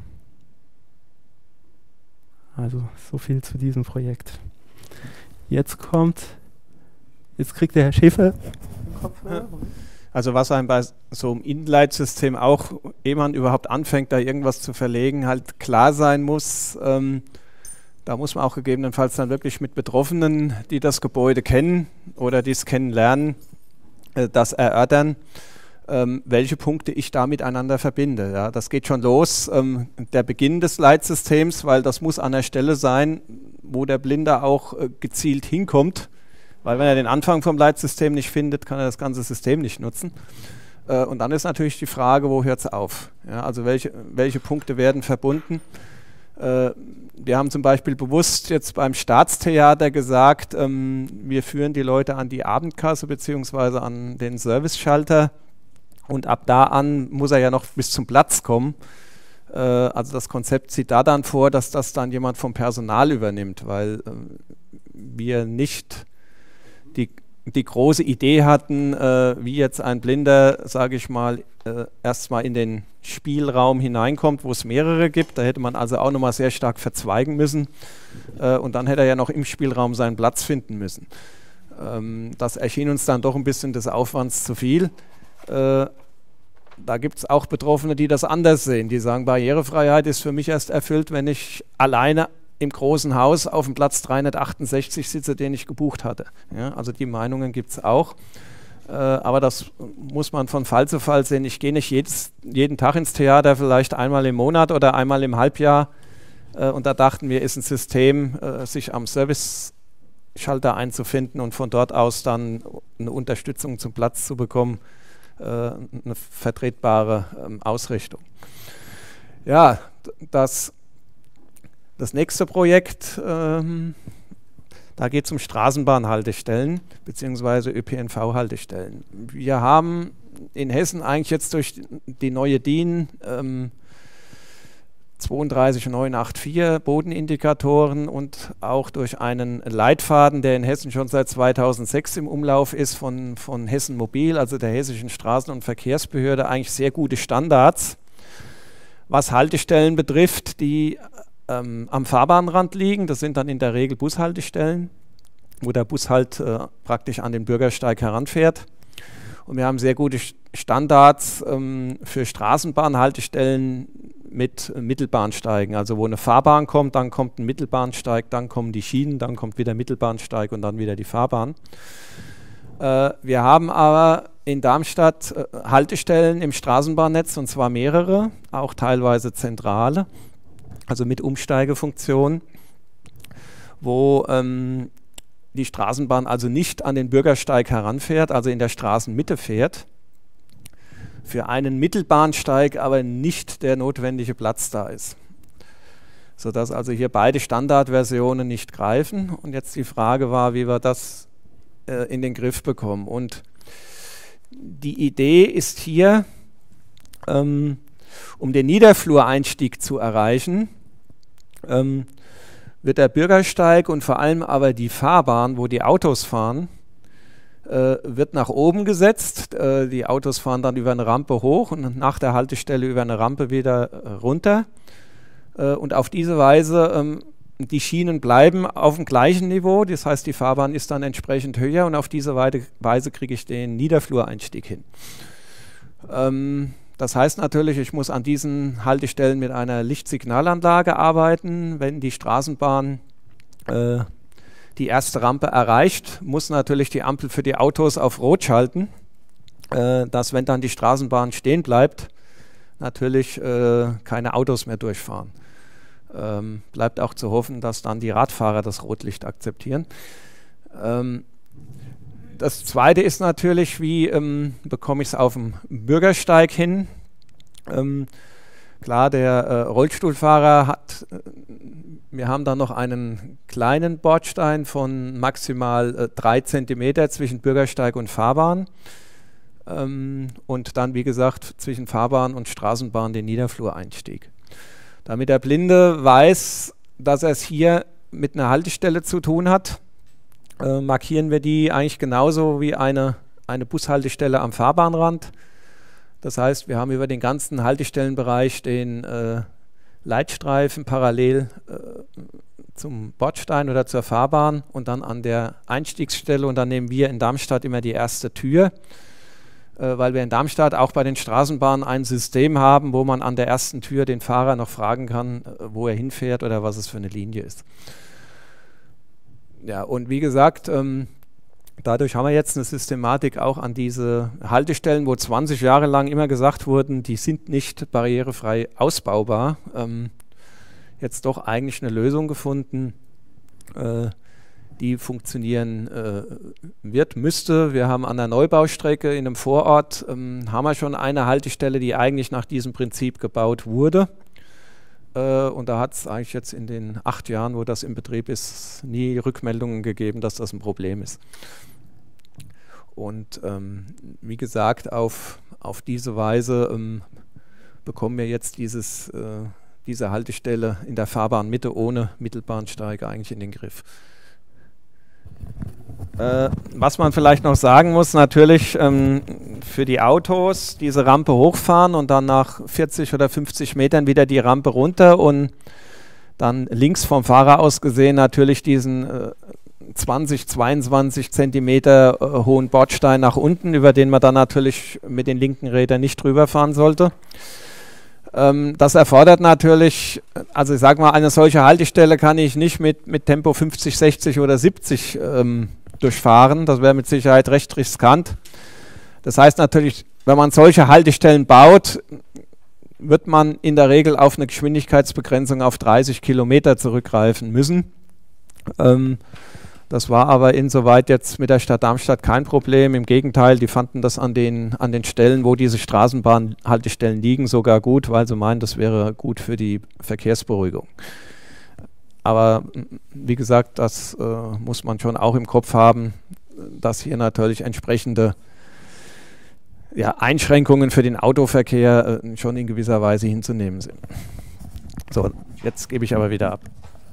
Also so viel zu diesem Projekt. Jetzt kommt, jetzt kriegt der Herr Schäfer den Kopfhörer. Also was einem bei so einem Innenleitsystem auch, ehe man überhaupt anfängt, da irgendwas zu verlegen, halt klar sein muss, ähm, da muss man auch gegebenenfalls dann wirklich mit Betroffenen, die das Gebäude kennen oder die es kennenlernen, äh, das erörtern, ähm, welche Punkte ich da miteinander verbinde. Ja, das geht schon los, ähm, der Beginn des Leitsystems, weil das muss an der Stelle sein, wo der Blinde auch äh, gezielt hinkommt. Weil wenn er den Anfang vom Leitsystem nicht findet, kann er das ganze System nicht nutzen. Äh, und dann ist natürlich die Frage, wo hört es auf? Ja, also welche, welche Punkte werden verbunden? Äh, wir haben zum Beispiel bewusst jetzt beim Staatstheater gesagt, ähm, wir führen die Leute an die Abendkasse bzw. an den Serviceschalter und ab da an muss er ja noch bis zum Platz kommen. Äh, also das Konzept sieht da dann vor, dass das dann jemand vom Personal übernimmt, weil äh, wir nicht Die, die große Idee hatten, äh, wie jetzt ein Blinder, sage ich mal, äh, erstmal in den Spielraum hineinkommt, wo es mehrere gibt. Da hätte man also auch nochmal sehr stark verzweigen müssen. Äh, und dann hätte er ja noch im Spielraum seinen Platz finden müssen. Ähm, das erschien uns dann doch ein bisschen des Aufwands zu viel. Äh, da gibt es auch Betroffene, die das anders sehen. Die sagen, Barrierefreiheit ist für mich erst erfüllt, wenn ich alleine im großen Haus auf dem Platz dreihundertachtundsechzig sitze, den ich gebucht hatte. Ja, also die Meinungen gibt es auch. Äh, aber das muss man von Fall zu Fall sehen. Ich gehe nicht jedes, jeden Tag ins Theater, vielleicht einmal im Monat oder einmal im Halbjahr. Äh, und da dachten wir, ist ein System, äh, sich am Service-Schalter einzufinden und von dort aus dann eine Unterstützung zum Platz zu bekommen, äh, eine vertretbare ähm, Ausrichtung. Ja, das Das nächste Projekt, ähm, da geht es um Straßenbahnhaltestellen bzw. Ö P N V-Haltestellen. Wir haben in Hessen eigentlich jetzt durch die neue D I N ähm, zwei drei neun acht vier Bodenindikatoren und auch durch einen Leitfaden, der in Hessen schon seit zweitausendsechs im Umlauf ist, von, von Hessen Mobil, also der Hessischen Straßen- und Verkehrsbehörde, eigentlich sehr gute Standards, was Haltestellen betrifft, die Ähm, am Fahrbahnrand liegen. Das sind dann in der Regel Bushaltestellen, wo der Bus halt äh, praktisch an den Bürgersteig heranfährt. Und wir haben sehr gute Standards ähm, für Straßenbahnhaltestellen mit äh, Mittelbahnsteigen. Also wo eine Fahrbahn kommt, dann kommt ein Mittelbahnsteig, dann kommen die Schienen, dann kommt wieder Mittelbahnsteig und dann wieder die Fahrbahn. Äh, wir haben aber in Darmstadt äh, Haltestellen im Straßenbahnnetz, und zwar mehrere, auch teilweise zentrale, also mit Umsteigefunktion, wo ähm, die Straßenbahn also nicht an den Bürgersteig heranfährt, also in der Straßenmitte fährt, für einen Mittelbahnsteig aber nicht der notwendige Platz da ist. Sodass also hier beide Standardversionen nicht greifen. Und jetzt die Frage war, wie wir das äh, in den Griff bekommen. Und die Idee ist hier, ähm, um den Niederflureinstieg zu erreichen, ähm, wird der Bürgersteig und vor allem aber die Fahrbahn, wo die Autos fahren, äh, wird nach oben gesetzt. Äh, die Autos fahren dann über eine Rampe hoch und nach der Haltestelle über eine Rampe wieder äh, runter. Äh, und auf diese Weise, ähm, die Schienen bleiben auf dem gleichen Niveau, das heißt, die Fahrbahn ist dann entsprechend höher und auf diese Weise kriege ich den Niederflureinstieg hin. Ähm, Das heißt natürlich, ich muss an diesen Haltestellen mit einer Lichtsignalanlage arbeiten. Wenn die Straßenbahn äh, die erste Rampe erreicht, muss natürlich die Ampel für die Autos auf Rot schalten, äh, dass, wenn dann die Straßenbahn stehen bleibt, natürlich äh, keine Autos mehr durchfahren. Ähm, bleibt auch zu hoffen, dass dann die Radfahrer das Rotlicht akzeptieren. Ähm, Das Zweite ist natürlich, wie ähm, bekomme ich es auf dem Bürgersteig hin? Ähm, Klar, der äh, Rollstuhlfahrer hat, äh, wir haben da noch einen kleinen Bordstein von maximal äh, drei Zentimeter zwischen Bürgersteig und Fahrbahn. Ähm, und dann, wie gesagt, zwischen Fahrbahn und Straßenbahn den Niederflureinstieg. Damit der Blinde weiß, dass er es hier mit einer Haltestelle zu tun hat, äh, markieren wir die eigentlich genauso wie eine, eine Bushaltestelle am Fahrbahnrand. Das heißt, wir haben über den ganzen Haltestellenbereich den äh, Leitstreifen parallel äh, zum Bordstein oder zur Fahrbahn und dann an der Einstiegsstelle, und dann nehmen wir in Darmstadt immer die erste Tür, äh, weil wir in Darmstadt auch bei den Straßenbahnen ein System haben, wo man an der ersten Tür den Fahrer noch fragen kann, äh, wo er hinfährt oder was es für eine Linie ist. Ja, und wie gesagt, ähm, dadurch haben wir jetzt eine Systematik auch an diese Haltestellen, wo zwanzig Jahre lang immer gesagt wurden, die sind nicht barrierefrei ausbaubar. Ähm, jetzt doch eigentlich eine Lösung gefunden, äh, die funktionieren äh, wird, müsste. Wir haben an der Neubaustrecke in einem Vorort, ähm, haben wir schon eine Haltestelle, die eigentlich nach diesem Prinzip gebaut wurde. Äh, und da hat es eigentlich jetzt in den acht Jahren, wo das in Betrieb ist, nie Rückmeldungen gegeben, dass das ein Problem ist. Und ähm, wie gesagt, auf, auf diese Weise ähm, bekommen wir jetzt dieses, äh, diese Haltestelle in der Fahrbahnmitte ohne Mittelbahnsteige eigentlich in den Griff. Äh, was man vielleicht noch sagen muss, natürlich ähm, für die Autos diese Rampe hochfahren und dann nach vierzig oder fünfzig Metern wieder die Rampe runter und dann links vom Fahrer aus gesehen natürlich diesen äh, zwanzig, zweiundzwanzig Zentimeter äh, hohen Bordstein nach unten, über den man dann natürlich mit den linken Rädern nicht drüber fahren sollte. Ähm, das erfordert natürlich, also ich sage mal, eine solche Haltestelle kann ich nicht mit, mit Tempo fünfzig, sechzig oder siebzig ähm, durchfahren. Das wäre mit Sicherheit recht riskant. Das heißt natürlich, wenn man solche Haltestellen baut, wird man in der Regel auf eine Geschwindigkeitsbegrenzung auf dreißig Kilometer zurückgreifen müssen. Ähm, Das war aber insoweit jetzt mit der Stadt Darmstadt kein Problem. Im Gegenteil, die fanden das an den, an den Stellen, wo diese Straßenbahnhaltestellen liegen, sogar gut, weil sie meinen, das wäre gut für die Verkehrsberuhigung. Aber wie gesagt, das äh, muss man schon auch im Kopf haben, dass hier natürlich entsprechende ja, Einschränkungen für den Autoverkehr äh, schon in gewisser Weise hinzunehmen sind. So, jetzt gebe ich aber wieder ab.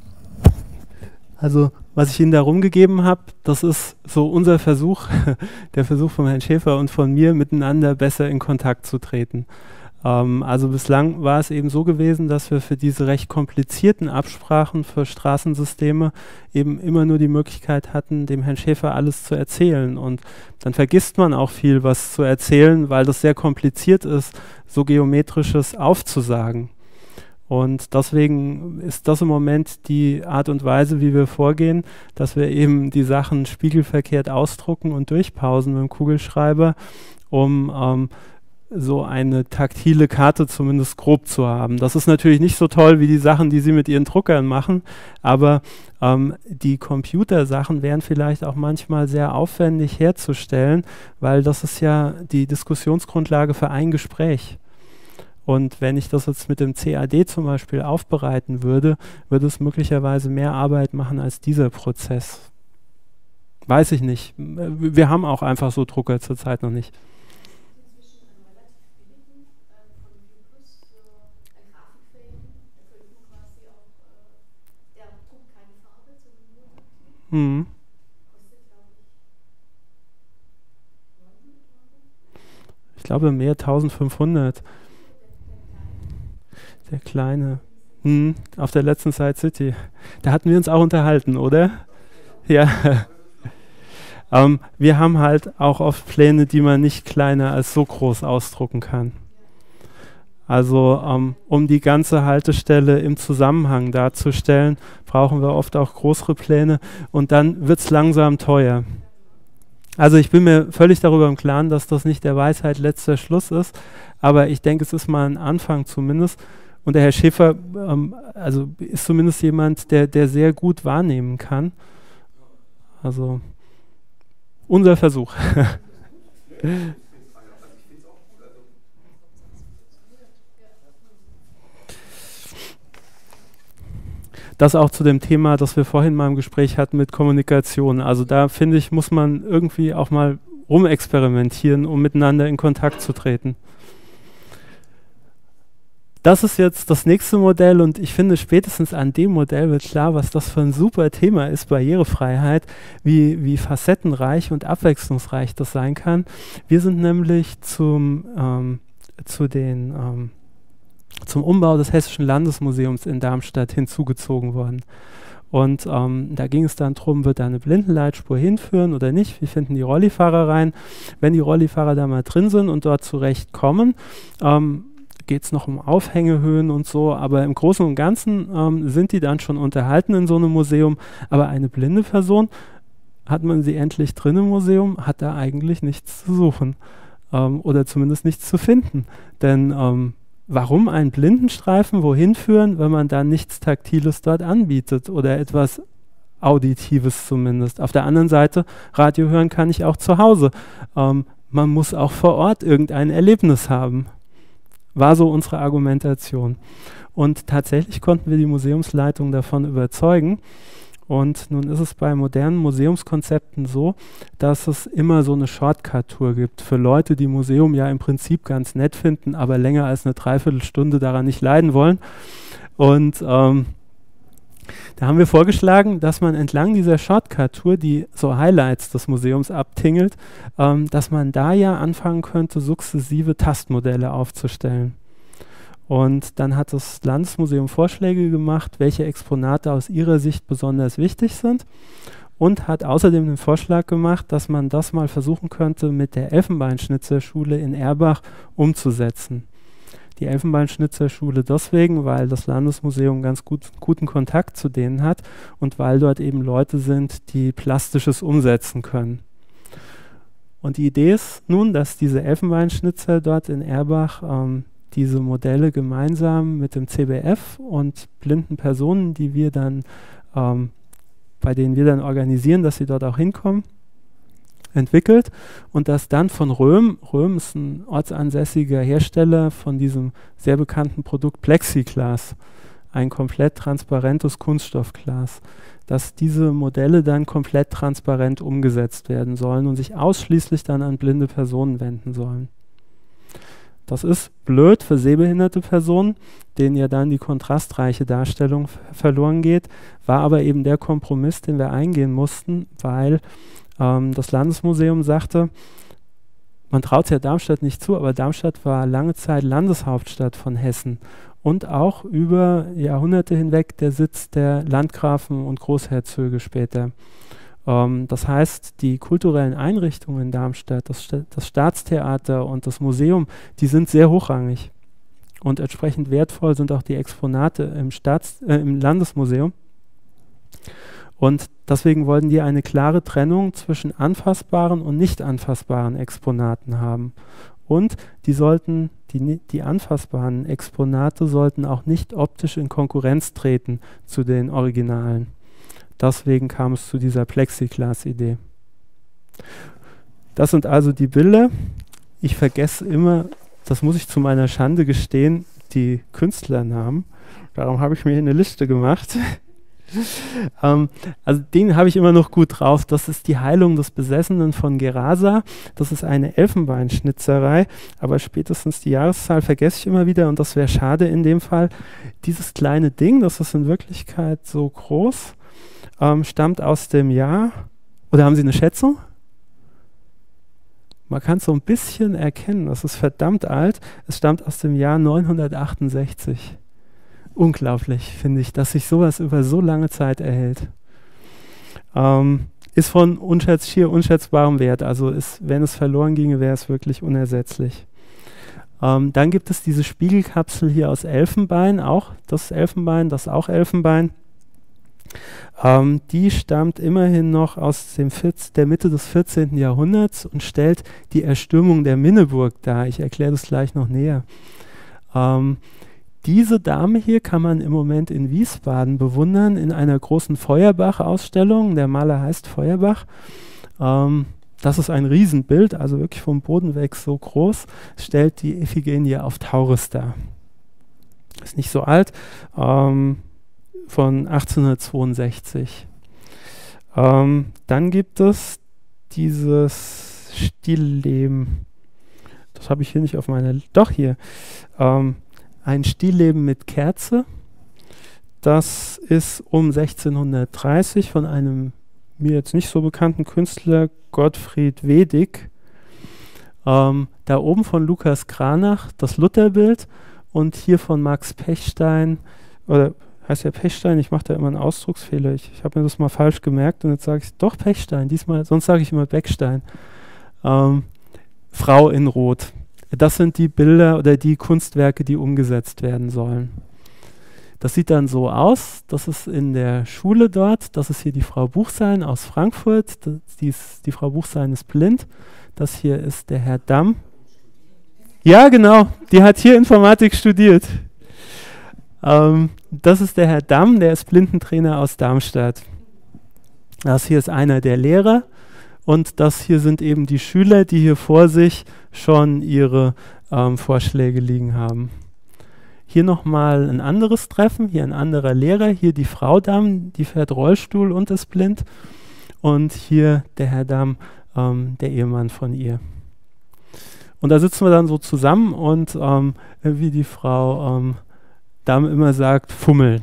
Also, was ich Ihnen da rumgegeben habe, das ist so unser Versuch, der Versuch von Herrn Schäfer und von mir, miteinander besser in Kontakt zu treten. Ähm, also bislang war es eben so gewesen, dass wir für diese recht komplizierten Absprachen für Straßensysteme eben immer nur die Möglichkeit hatten, dem Herrn Schäfer alles zu erzählen. Und dann vergisst man auch viel, was zu erzählen, weil das sehr kompliziert ist, so Geometrisches aufzusagen. Und deswegen ist das im Moment die Art und Weise, wie wir vorgehen, dass wir eben die Sachen spiegelverkehrt ausdrucken und durchpausen mit dem Kugelschreiber, um ähm, so eine taktile Karte zumindest grob zu haben. Das ist natürlich nicht so toll wie die Sachen, die Sie mit Ihren Druckern machen, aber ähm, die Computersachen wären vielleicht auch manchmal sehr aufwendig herzustellen, weil das ist ja die Diskussionsgrundlage für ein Gespräch. Und wenn ich das jetzt mit dem C A D zum Beispiel aufbereiten würde, würde es möglicherweise mehr Arbeit machen als dieser Prozess. Weiß ich nicht. Wir haben auch einfach so Drucker zurzeit noch nicht. Hm. Ich glaube mehr eintausendfünfhundert. Der kleine. Hm, auf der letzten Side City. Da hatten wir uns auch unterhalten, oder? Ja. ähm, wir haben halt auch oft Pläne, die man nicht kleiner als so groß ausdrucken kann. Also ähm, um die ganze Haltestelle im Zusammenhang darzustellen, brauchen wir oft auch größere Pläne und dann wird es langsam teuer. Also ich bin mir völlig darüber im Klaren, dass das nicht der Weisheit letzter Schluss ist, aber ich denke, es ist mal ein Anfang zumindest. Und der Herr Schäfer ähm, also ist zumindest jemand, der, der sehr gut wahrnehmen kann. Also unser Versuch. das auch zu dem Thema, das wir vorhin mal im Gespräch hatten mit Kommunikation. Also da finde ich, muss man irgendwie auch mal rumexperimentieren, um miteinander in Kontakt zu treten. Das ist jetzt das nächste Modell und ich finde, spätestens an dem Modell wird klar, was das für ein super Thema ist, Barrierefreiheit, wie, wie facettenreich und abwechslungsreich das sein kann. Wir sind nämlich zum, ähm, zu den, ähm, zum Umbau des Hessischen Landesmuseums in Darmstadt hinzugezogen worden. Und ähm, da ging es dann darum, wird da eine Blindenleitspur hinführen oder nicht? Wie finden die Rollifahrer rein? Wenn die Rollifahrer da mal drin sind und dort zurechtkommen, ähm, geht es noch um Aufhängehöhen und so, aber im Großen und Ganzen ähm, sind die dann schon unterhalten in so einem Museum, aber eine blinde Person, hat man sie endlich drin im Museum, hat da eigentlich nichts zu suchen ähm, oder zumindest nichts zu finden, denn ähm, warum einen Blindenstreifen wohin führen, wenn man da nichts Taktiles dort anbietet oder etwas Auditives zumindest. Auf der anderen Seite, Radio hören kann ich auch zu Hause. Ähm, man muss auch vor Ort irgendein Erlebnis haben. War so unsere Argumentation. Und tatsächlich konnten wir die Museumsleitung davon überzeugen. Und nun ist es bei modernen Museumskonzepten so, dass es immer so eine Shortcut-Tour gibt für Leute, die Museum ja im Prinzip ganz nett finden, aber länger als eine Dreiviertelstunde daran nicht leiden wollen. Und ähm, da haben wir vorgeschlagen, dass man entlang dieser Shortcut-Tour, die so Highlights des Museums abtingelt, ähm, dass man da ja anfangen könnte, sukzessive Tastmodelle aufzustellen. Und dann hat das Landesmuseum Vorschläge gemacht, welche Exponate aus ihrer Sicht besonders wichtig sind und hat außerdem den Vorschlag gemacht, dass man das mal versuchen könnte, mit der Elfenbeinschnitzerschule in Erbach umzusetzen. Die Elfenbeinschnitzerschule deswegen, weil das Landesmuseum ganz gut, guten Kontakt zu denen hat und weil dort eben Leute sind, die Plastisches umsetzen können. Und die Idee ist nun, dass diese Elfenbeinschnitzer dort in Erbach ähm, diese Modelle gemeinsam mit dem C B F und blinden Personen, die wir dann, ähm, bei denen wir dann organisieren, dass sie dort auch hinkommen, entwickelt und das dann von Röhm, Röhm ist ein ortsansässiger Hersteller von diesem sehr bekannten Produkt Plexiglas, ein komplett transparentes Kunststoffglas, dass diese Modelle dann komplett transparent umgesetzt werden sollen und sich ausschließlich dann an blinde Personen wenden sollen. Das ist blöd für sehbehinderte Personen, denen ja dann die kontrastreiche Darstellung verloren geht, war aber eben der Kompromiss, den wir eingehen mussten, weil Ähm, das Landesmuseum sagte, man traut es ja Darmstadt nicht zu, aber Darmstadt war lange Zeit Landeshauptstadt von Hessen und auch über Jahrhunderte hinweg der Sitz der Landgrafen und Großherzöge später. Ähm, das heißt, die kulturellen Einrichtungen in Darmstadt, das, Sta- das Staatstheater und das Museum, die sind sehr hochrangig und entsprechend wertvoll sind auch die Exponate im, Staats-, äh, im Landesmuseum. Und deswegen wollten die eine klare Trennung zwischen anfassbaren und nicht anfassbaren Exponaten haben. Und die sollten, die, die anfassbaren Exponate sollten auch nicht optisch in Konkurrenz treten zu den Originalen. Deswegen kam es zu dieser Plexiglas-Idee. Das sind also die Bilder. Ich vergesse immer, das muss ich zu meiner Schande gestehen, die Künstlernamen. Darum habe ich mir eine Liste gemacht. ähm, also den habe ich immer noch gut drauf. Das ist die Heilung des Besessenen von Gerasa. Das ist eine Elfenbeinschnitzerei, aber spätestens die Jahreszahl vergesse ich immer wieder und das wäre schade in dem Fall. Dieses kleine Ding, das ist in Wirklichkeit so groß, ähm, stammt aus dem Jahr, oder haben Sie eine Schätzung? Man kann es so ein bisschen erkennen, das ist verdammt alt. Es stammt aus dem Jahr neunhundertachtundsechzig. Unglaublich, finde ich, dass sich sowas über so lange Zeit erhält. Ähm, ist von unschätz, schier unschätzbarem Wert, also ist, wenn es verloren ginge, wäre es wirklich unersetzlich. Ähm, dann gibt es diese Spiegelkapsel hier aus Elfenbein, auch das Elfenbein, das auch Elfenbein. Ähm, die stammt immerhin noch aus dem vierzehn, der Mitte des vierzehnten Jahrhunderts und stellt die Erstürmung der Minneburg dar. Ich erkläre das gleich noch näher. Ähm, Diese Dame hier kann man im Moment in Wiesbaden bewundern, in einer großen Feuerbach-Ausstellung. Der Maler heißt Feuerbach. Ähm, das ist ein Riesenbild, also wirklich vom Boden weg so groß. Es stellt die Iphigenie auf Tauris dar. Ist nicht so alt. Ähm, von achtzehnhundertzweiundsechzig. Ähm, dann gibt es dieses Stillleben. Das habe ich hier nicht auf meiner... Doch, hier. Ähm, ein Stillleben mit Kerze. Das ist um sechzehnhundertdreißig von einem mir jetzt nicht so bekannten Künstler, Gottfried Wedig. Ähm, da oben von Lukas Cranach das Lutherbild und hier von Max Pechstein, oder heißt ja Pechstein, ich mache da immer einen Ausdrucksfehler, ich, ich habe mir das mal falsch gemerkt und jetzt sage ich doch Pechstein, diesmal, sonst sage ich immer Beckstein. Ähm, Frau in Rot. Das sind die Bilder oder die Kunstwerke, die umgesetzt werden sollen. Das sieht dann so aus, das ist in der Schule dort, das ist hier die Frau Buchsein aus Frankfurt, das, die, ist, die Frau Buchsein ist blind, das hier ist der Herr Damm. Ja, genau, die hat hier Informatik studiert. Ähm, das ist der Herr Damm, der ist Blindentrainer aus Darmstadt. Das hier ist einer der Lehrer und das hier sind eben die Schüler, die hier vor sich schon ihre ähm, Vorschläge liegen haben. Hier nochmal ein anderes Treffen, hier ein anderer Lehrer, hier die Frau Damm, die fährt Rollstuhl und ist blind. Und hier der Herr Damm, ähm, der Ehemann von ihr. Und da sitzen wir dann so zusammen und ähm, wie die Frau ähm, Damm immer sagt, fummeln.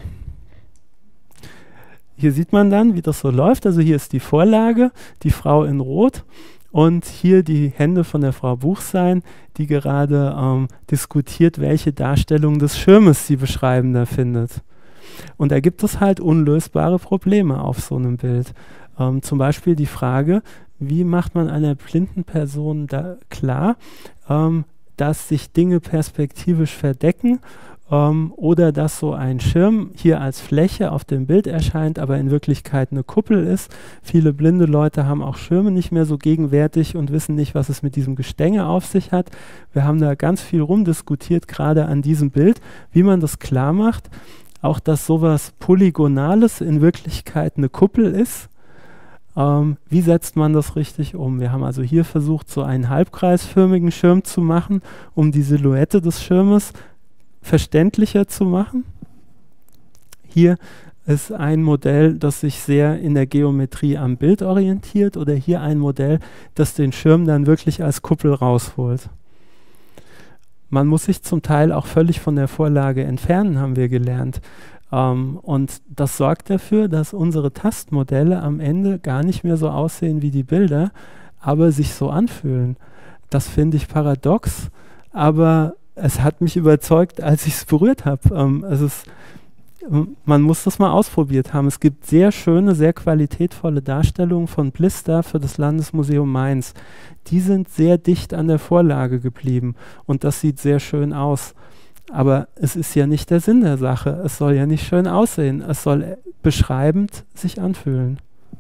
Hier sieht man dann, wie das so läuft. Also hier ist die Vorlage, die Frau in Rot. Und hier die Hände von der Frau Buchsein, die gerade ähm, diskutiert, welche Darstellung des Schirmes sie beschreibender findet. Und da gibt es halt unlösbare Probleme auf so einem Bild. Ähm, zum Beispiel die Frage, wie macht man einer blinden Person da klar, ähm, dass sich Dinge perspektivisch verdecken ähm, oder dass so ein Schirm hier als Fläche auf dem Bild erscheint, aber in Wirklichkeit eine Kuppel ist. Viele blinde Leute haben auch Schirme nicht mehr so gegenwärtig und wissen nicht, was es mit diesem Gestänge auf sich hat. Wir haben da ganz viel rumdiskutiert, gerade an diesem Bild, wie man das klar macht. Auch, dass sowas Polygonales in Wirklichkeit eine Kuppel ist. Ähm, wie setzt man das richtig um? Wir haben also hier versucht, so einen halbkreisförmigen Schirm zu machen, um die Silhouette des Schirmes verständlicher zu machen. Hier ist ein Modell, das sich sehr in der Geometrie am Bild orientiert, oder hier ein Modell, das den Schirm dann wirklich als Kuppel rausholt. Man muss sich zum Teil auch völlig von der Vorlage entfernen, haben wir gelernt. Um, und das sorgt dafür, dass unsere Tastmodelle am Ende gar nicht mehr so aussehen wie die Bilder, aber sich so anfühlen. Das finde ich paradox, aber es hat mich überzeugt, als ich es berührt habe. Um, es ist, man muss das mal ausprobiert haben. Es gibt sehr schöne, sehr qualitätvolle Darstellungen von Blister für das Landesmuseum Mainz. Die sind sehr dicht an der Vorlage geblieben und das sieht sehr schön aus. Aber es ist ja nicht der Sinn der Sache. Es soll ja nicht schön aussehen. Es soll beschreibend sich anfühlen.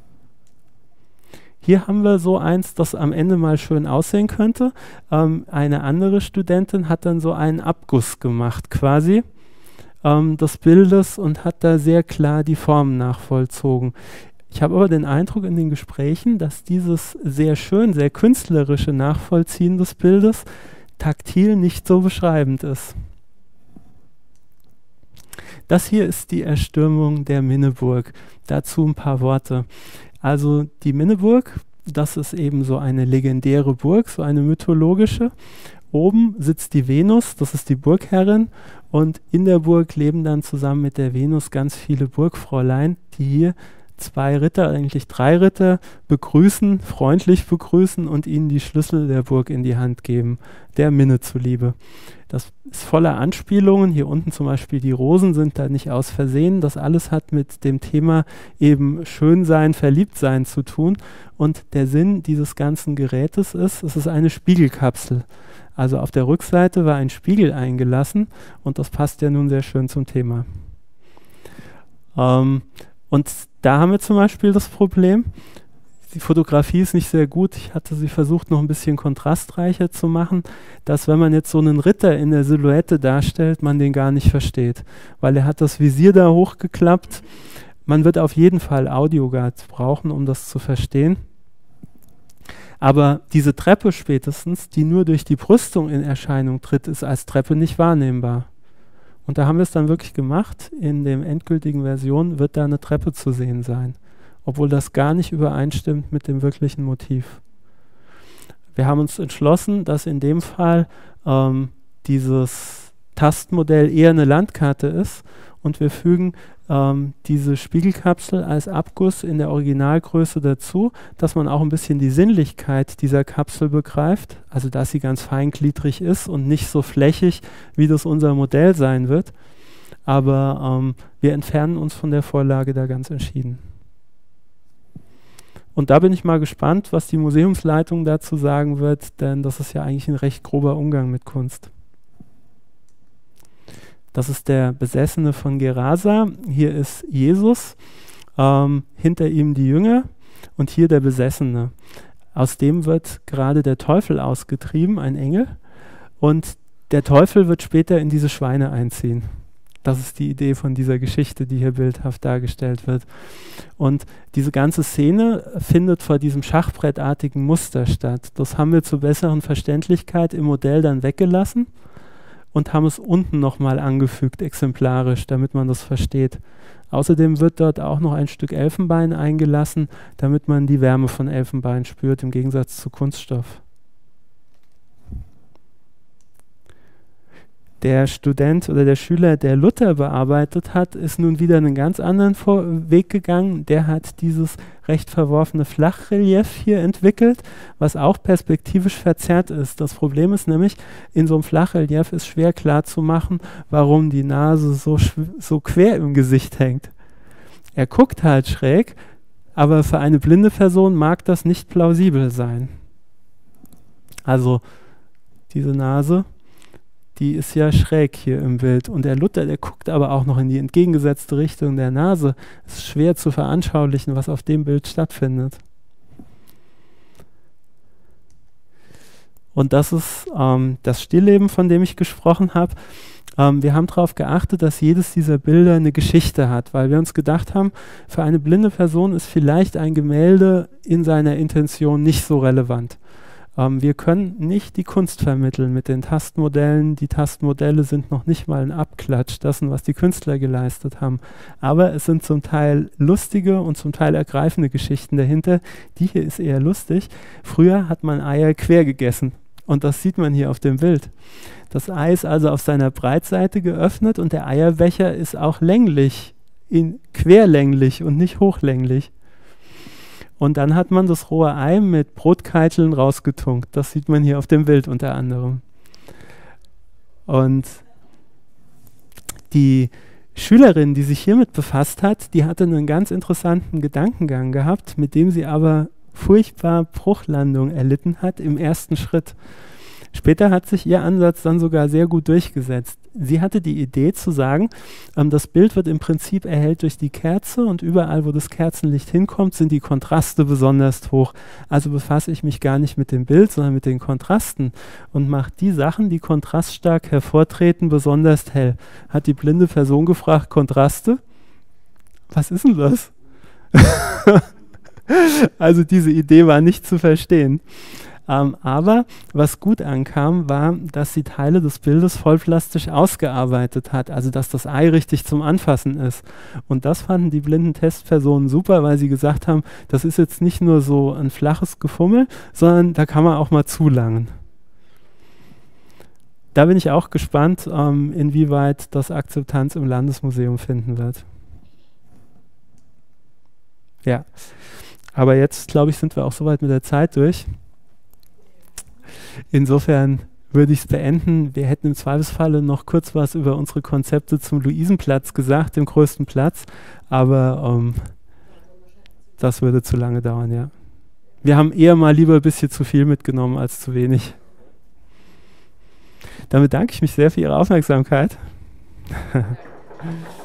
Hier haben wir so eins, das am Ende mal schön aussehen könnte. Ähm, eine andere Studentin hat dann so einen Abguss gemacht, quasi, ähm, des Bildes und hat da sehr klar die Formen nachvollzogen. Ich habe aber den Eindruck in den Gesprächen, dass dieses sehr schön, sehr künstlerische Nachvollziehen des Bildes taktil nicht so beschreibend ist. Das hier ist die Erstürmung der Minneburg. Dazu ein paar Worte. Also die Minneburg, das ist eben so eine legendäre Burg, so eine mythologische. Oben sitzt die Venus, das ist die Burgherrin. Und in der Burg leben dann zusammen mit der Venus ganz viele Burgfräulein, die hier zwei Ritter, eigentlich drei Ritter, begrüßen, freundlich begrüßen und ihnen die Schlüssel der Burg in die Hand geben, der Minne zuliebe. Das ist voller Anspielungen. Hier unten zum Beispiel die Rosen sind da nicht aus Versehen. Das alles hat mit dem Thema eben Schönsein, Verliebtsein zu tun. Und der Sinn dieses ganzen Gerätes ist, es ist eine Spiegelkapsel. Also auf der Rückseite war ein Spiegel eingelassen und das passt ja nun sehr schön zum Thema. Ähm, und da haben wir zum Beispiel das Problem, die Fotografie ist nicht sehr gut. Ich hatte sie versucht, noch ein bisschen kontrastreicher zu machen, dass wenn man jetzt so einen Ritter in der Silhouette darstellt, man den gar nicht versteht, weil er hat das Visier da hochgeklappt. Man wird auf jeden Fall Audioguides brauchen, um das zu verstehen. Aber diese Treppe spätestens, die nur durch die Brüstung in Erscheinung tritt, ist als Treppe nicht wahrnehmbar. Und da haben wir es dann wirklich gemacht. In der endgültigen Version wird da eine Treppe zu sehen sein, obwohl das gar nicht übereinstimmt mit dem wirklichen Motiv. Wir haben uns entschlossen, dass in dem Fall ähm, dieses Tastmodell eher eine Landkarte ist und wir fügen ähm, diese Spiegelkapsel als Abguss in der Originalgröße dazu, dass man auch ein bisschen die Sinnlichkeit dieser Kapsel begreift, also dass sie ganz feingliedrig ist und nicht so flächig, wie das unser Modell sein wird. Aber ähm, wir entfernen uns von der Vorlage da ganz entschieden. Und da bin ich mal gespannt, was die Museumsleitung dazu sagen wird, denn das ist ja eigentlich ein recht grober Umgang mit Kunst. Das ist der Besessene von Gerasa. Hier ist Jesus, ähm, hinter ihm die Jünger und hier der Besessene. Aus dem wird gerade der Teufel ausgetrieben, ein Engel. Und der Teufel wird später in diese Schweine einziehen. Das ist die Idee von dieser Geschichte, die hier bildhaft dargestellt wird. Und diese ganze Szene findet vor diesem schachbrettartigen Muster statt. Das haben wir zur besseren Verständlichkeit im Modell dann weggelassen und haben es unten nochmal angefügt, exemplarisch, damit man das versteht. Außerdem wird dort auch noch ein Stück Elfenbein eingelassen, damit man die Wärme von Elfenbein spürt, im Gegensatz zu Kunststoff. Der Student oder der Schüler, der Luther bearbeitet hat, ist nun wieder einen ganz anderen Vor- Weg gegangen. Der hat dieses recht verworfene Flachrelief hier entwickelt, was auch perspektivisch verzerrt ist. Das Problem ist nämlich, in so einem Flachrelief ist schwer klar zu machen, warum die Nase so, so quer im Gesicht hängt. Er guckt halt schräg, aber für eine blinde Person mag das nicht plausibel sein. Also diese Nase, die ist ja schräg hier im Bild. Und der Luther, der guckt aber auch noch in die entgegengesetzte Richtung der Nase. Es ist schwer zu veranschaulichen, was auf dem Bild stattfindet. Und das ist ähm, das Stillleben, von dem ich gesprochen habe. Ähm, wir haben darauf geachtet, dass jedes dieser Bilder eine Geschichte hat, weil wir uns gedacht haben, für eine blinde Person ist vielleicht ein Gemälde in seiner Intention nicht so relevant. Ähm, wir können nicht die Kunst vermitteln mit den Tastmodellen. Die Tastmodelle sind noch nicht mal ein Abklatsch dessen, was die Künstler geleistet haben. Aber es sind zum Teil lustige und zum Teil ergreifende Geschichten dahinter. Die hier ist eher lustig. Früher hat man Eier quer gegessen. Und das sieht man hier auf dem Bild. Das Ei ist also auf seiner Breitseite geöffnet und der Eierbecher ist auch länglich, in querlänglich und nicht hochlänglich. Und dann hat man das rohe Ei mit Brotkeiteln rausgetunkt. Das sieht man hier auf dem Bild unter anderem. Und die Schülerin, die sich hiermit befasst hat, die hatte einen ganz interessanten Gedankengang gehabt, mit dem sie aber furchtbar Bruchlandung erlitten hat im ersten Schritt. Später hat sich ihr Ansatz dann sogar sehr gut durchgesetzt. Sie hatte die Idee zu sagen, ähm, das Bild wird im Prinzip erhellt durch die Kerze und überall, wo das Kerzenlicht hinkommt, sind die Kontraste besonders hoch. Also befasse ich mich gar nicht mit dem Bild, sondern mit den Kontrasten und mache die Sachen, die kontraststark hervortreten, besonders hell. Hat die blinde Person gefragt, Kontraste? Was ist denn das? Also diese Idee war nicht zu verstehen. Ähm, aber was gut ankam, war, dass sie Teile des Bildes vollplastisch ausgearbeitet hat, also dass das Ei richtig zum Anfassen ist. Und das fanden die blinden Testpersonen super, weil sie gesagt haben, das ist jetzt nicht nur so ein flaches Gefummel, sondern da kann man auch mal zulangen. Da bin ich auch gespannt, ähm, inwieweit das Akzeptanz im Landesmuseum finden wird. Ja, aber jetzt, glaube ich, sind wir auch soweit mit der Zeit durch. Insofern würde ich es beenden. Wir hätten im Zweifelsfalle noch kurz was über unsere Konzepte zum Luisenplatz gesagt, dem größten Platz, aber ähm, das würde zu lange dauern, ja. Wir haben eher mal lieber ein bisschen zu viel mitgenommen als zu wenig. Damit danke ich mich sehr für Ihre Aufmerksamkeit.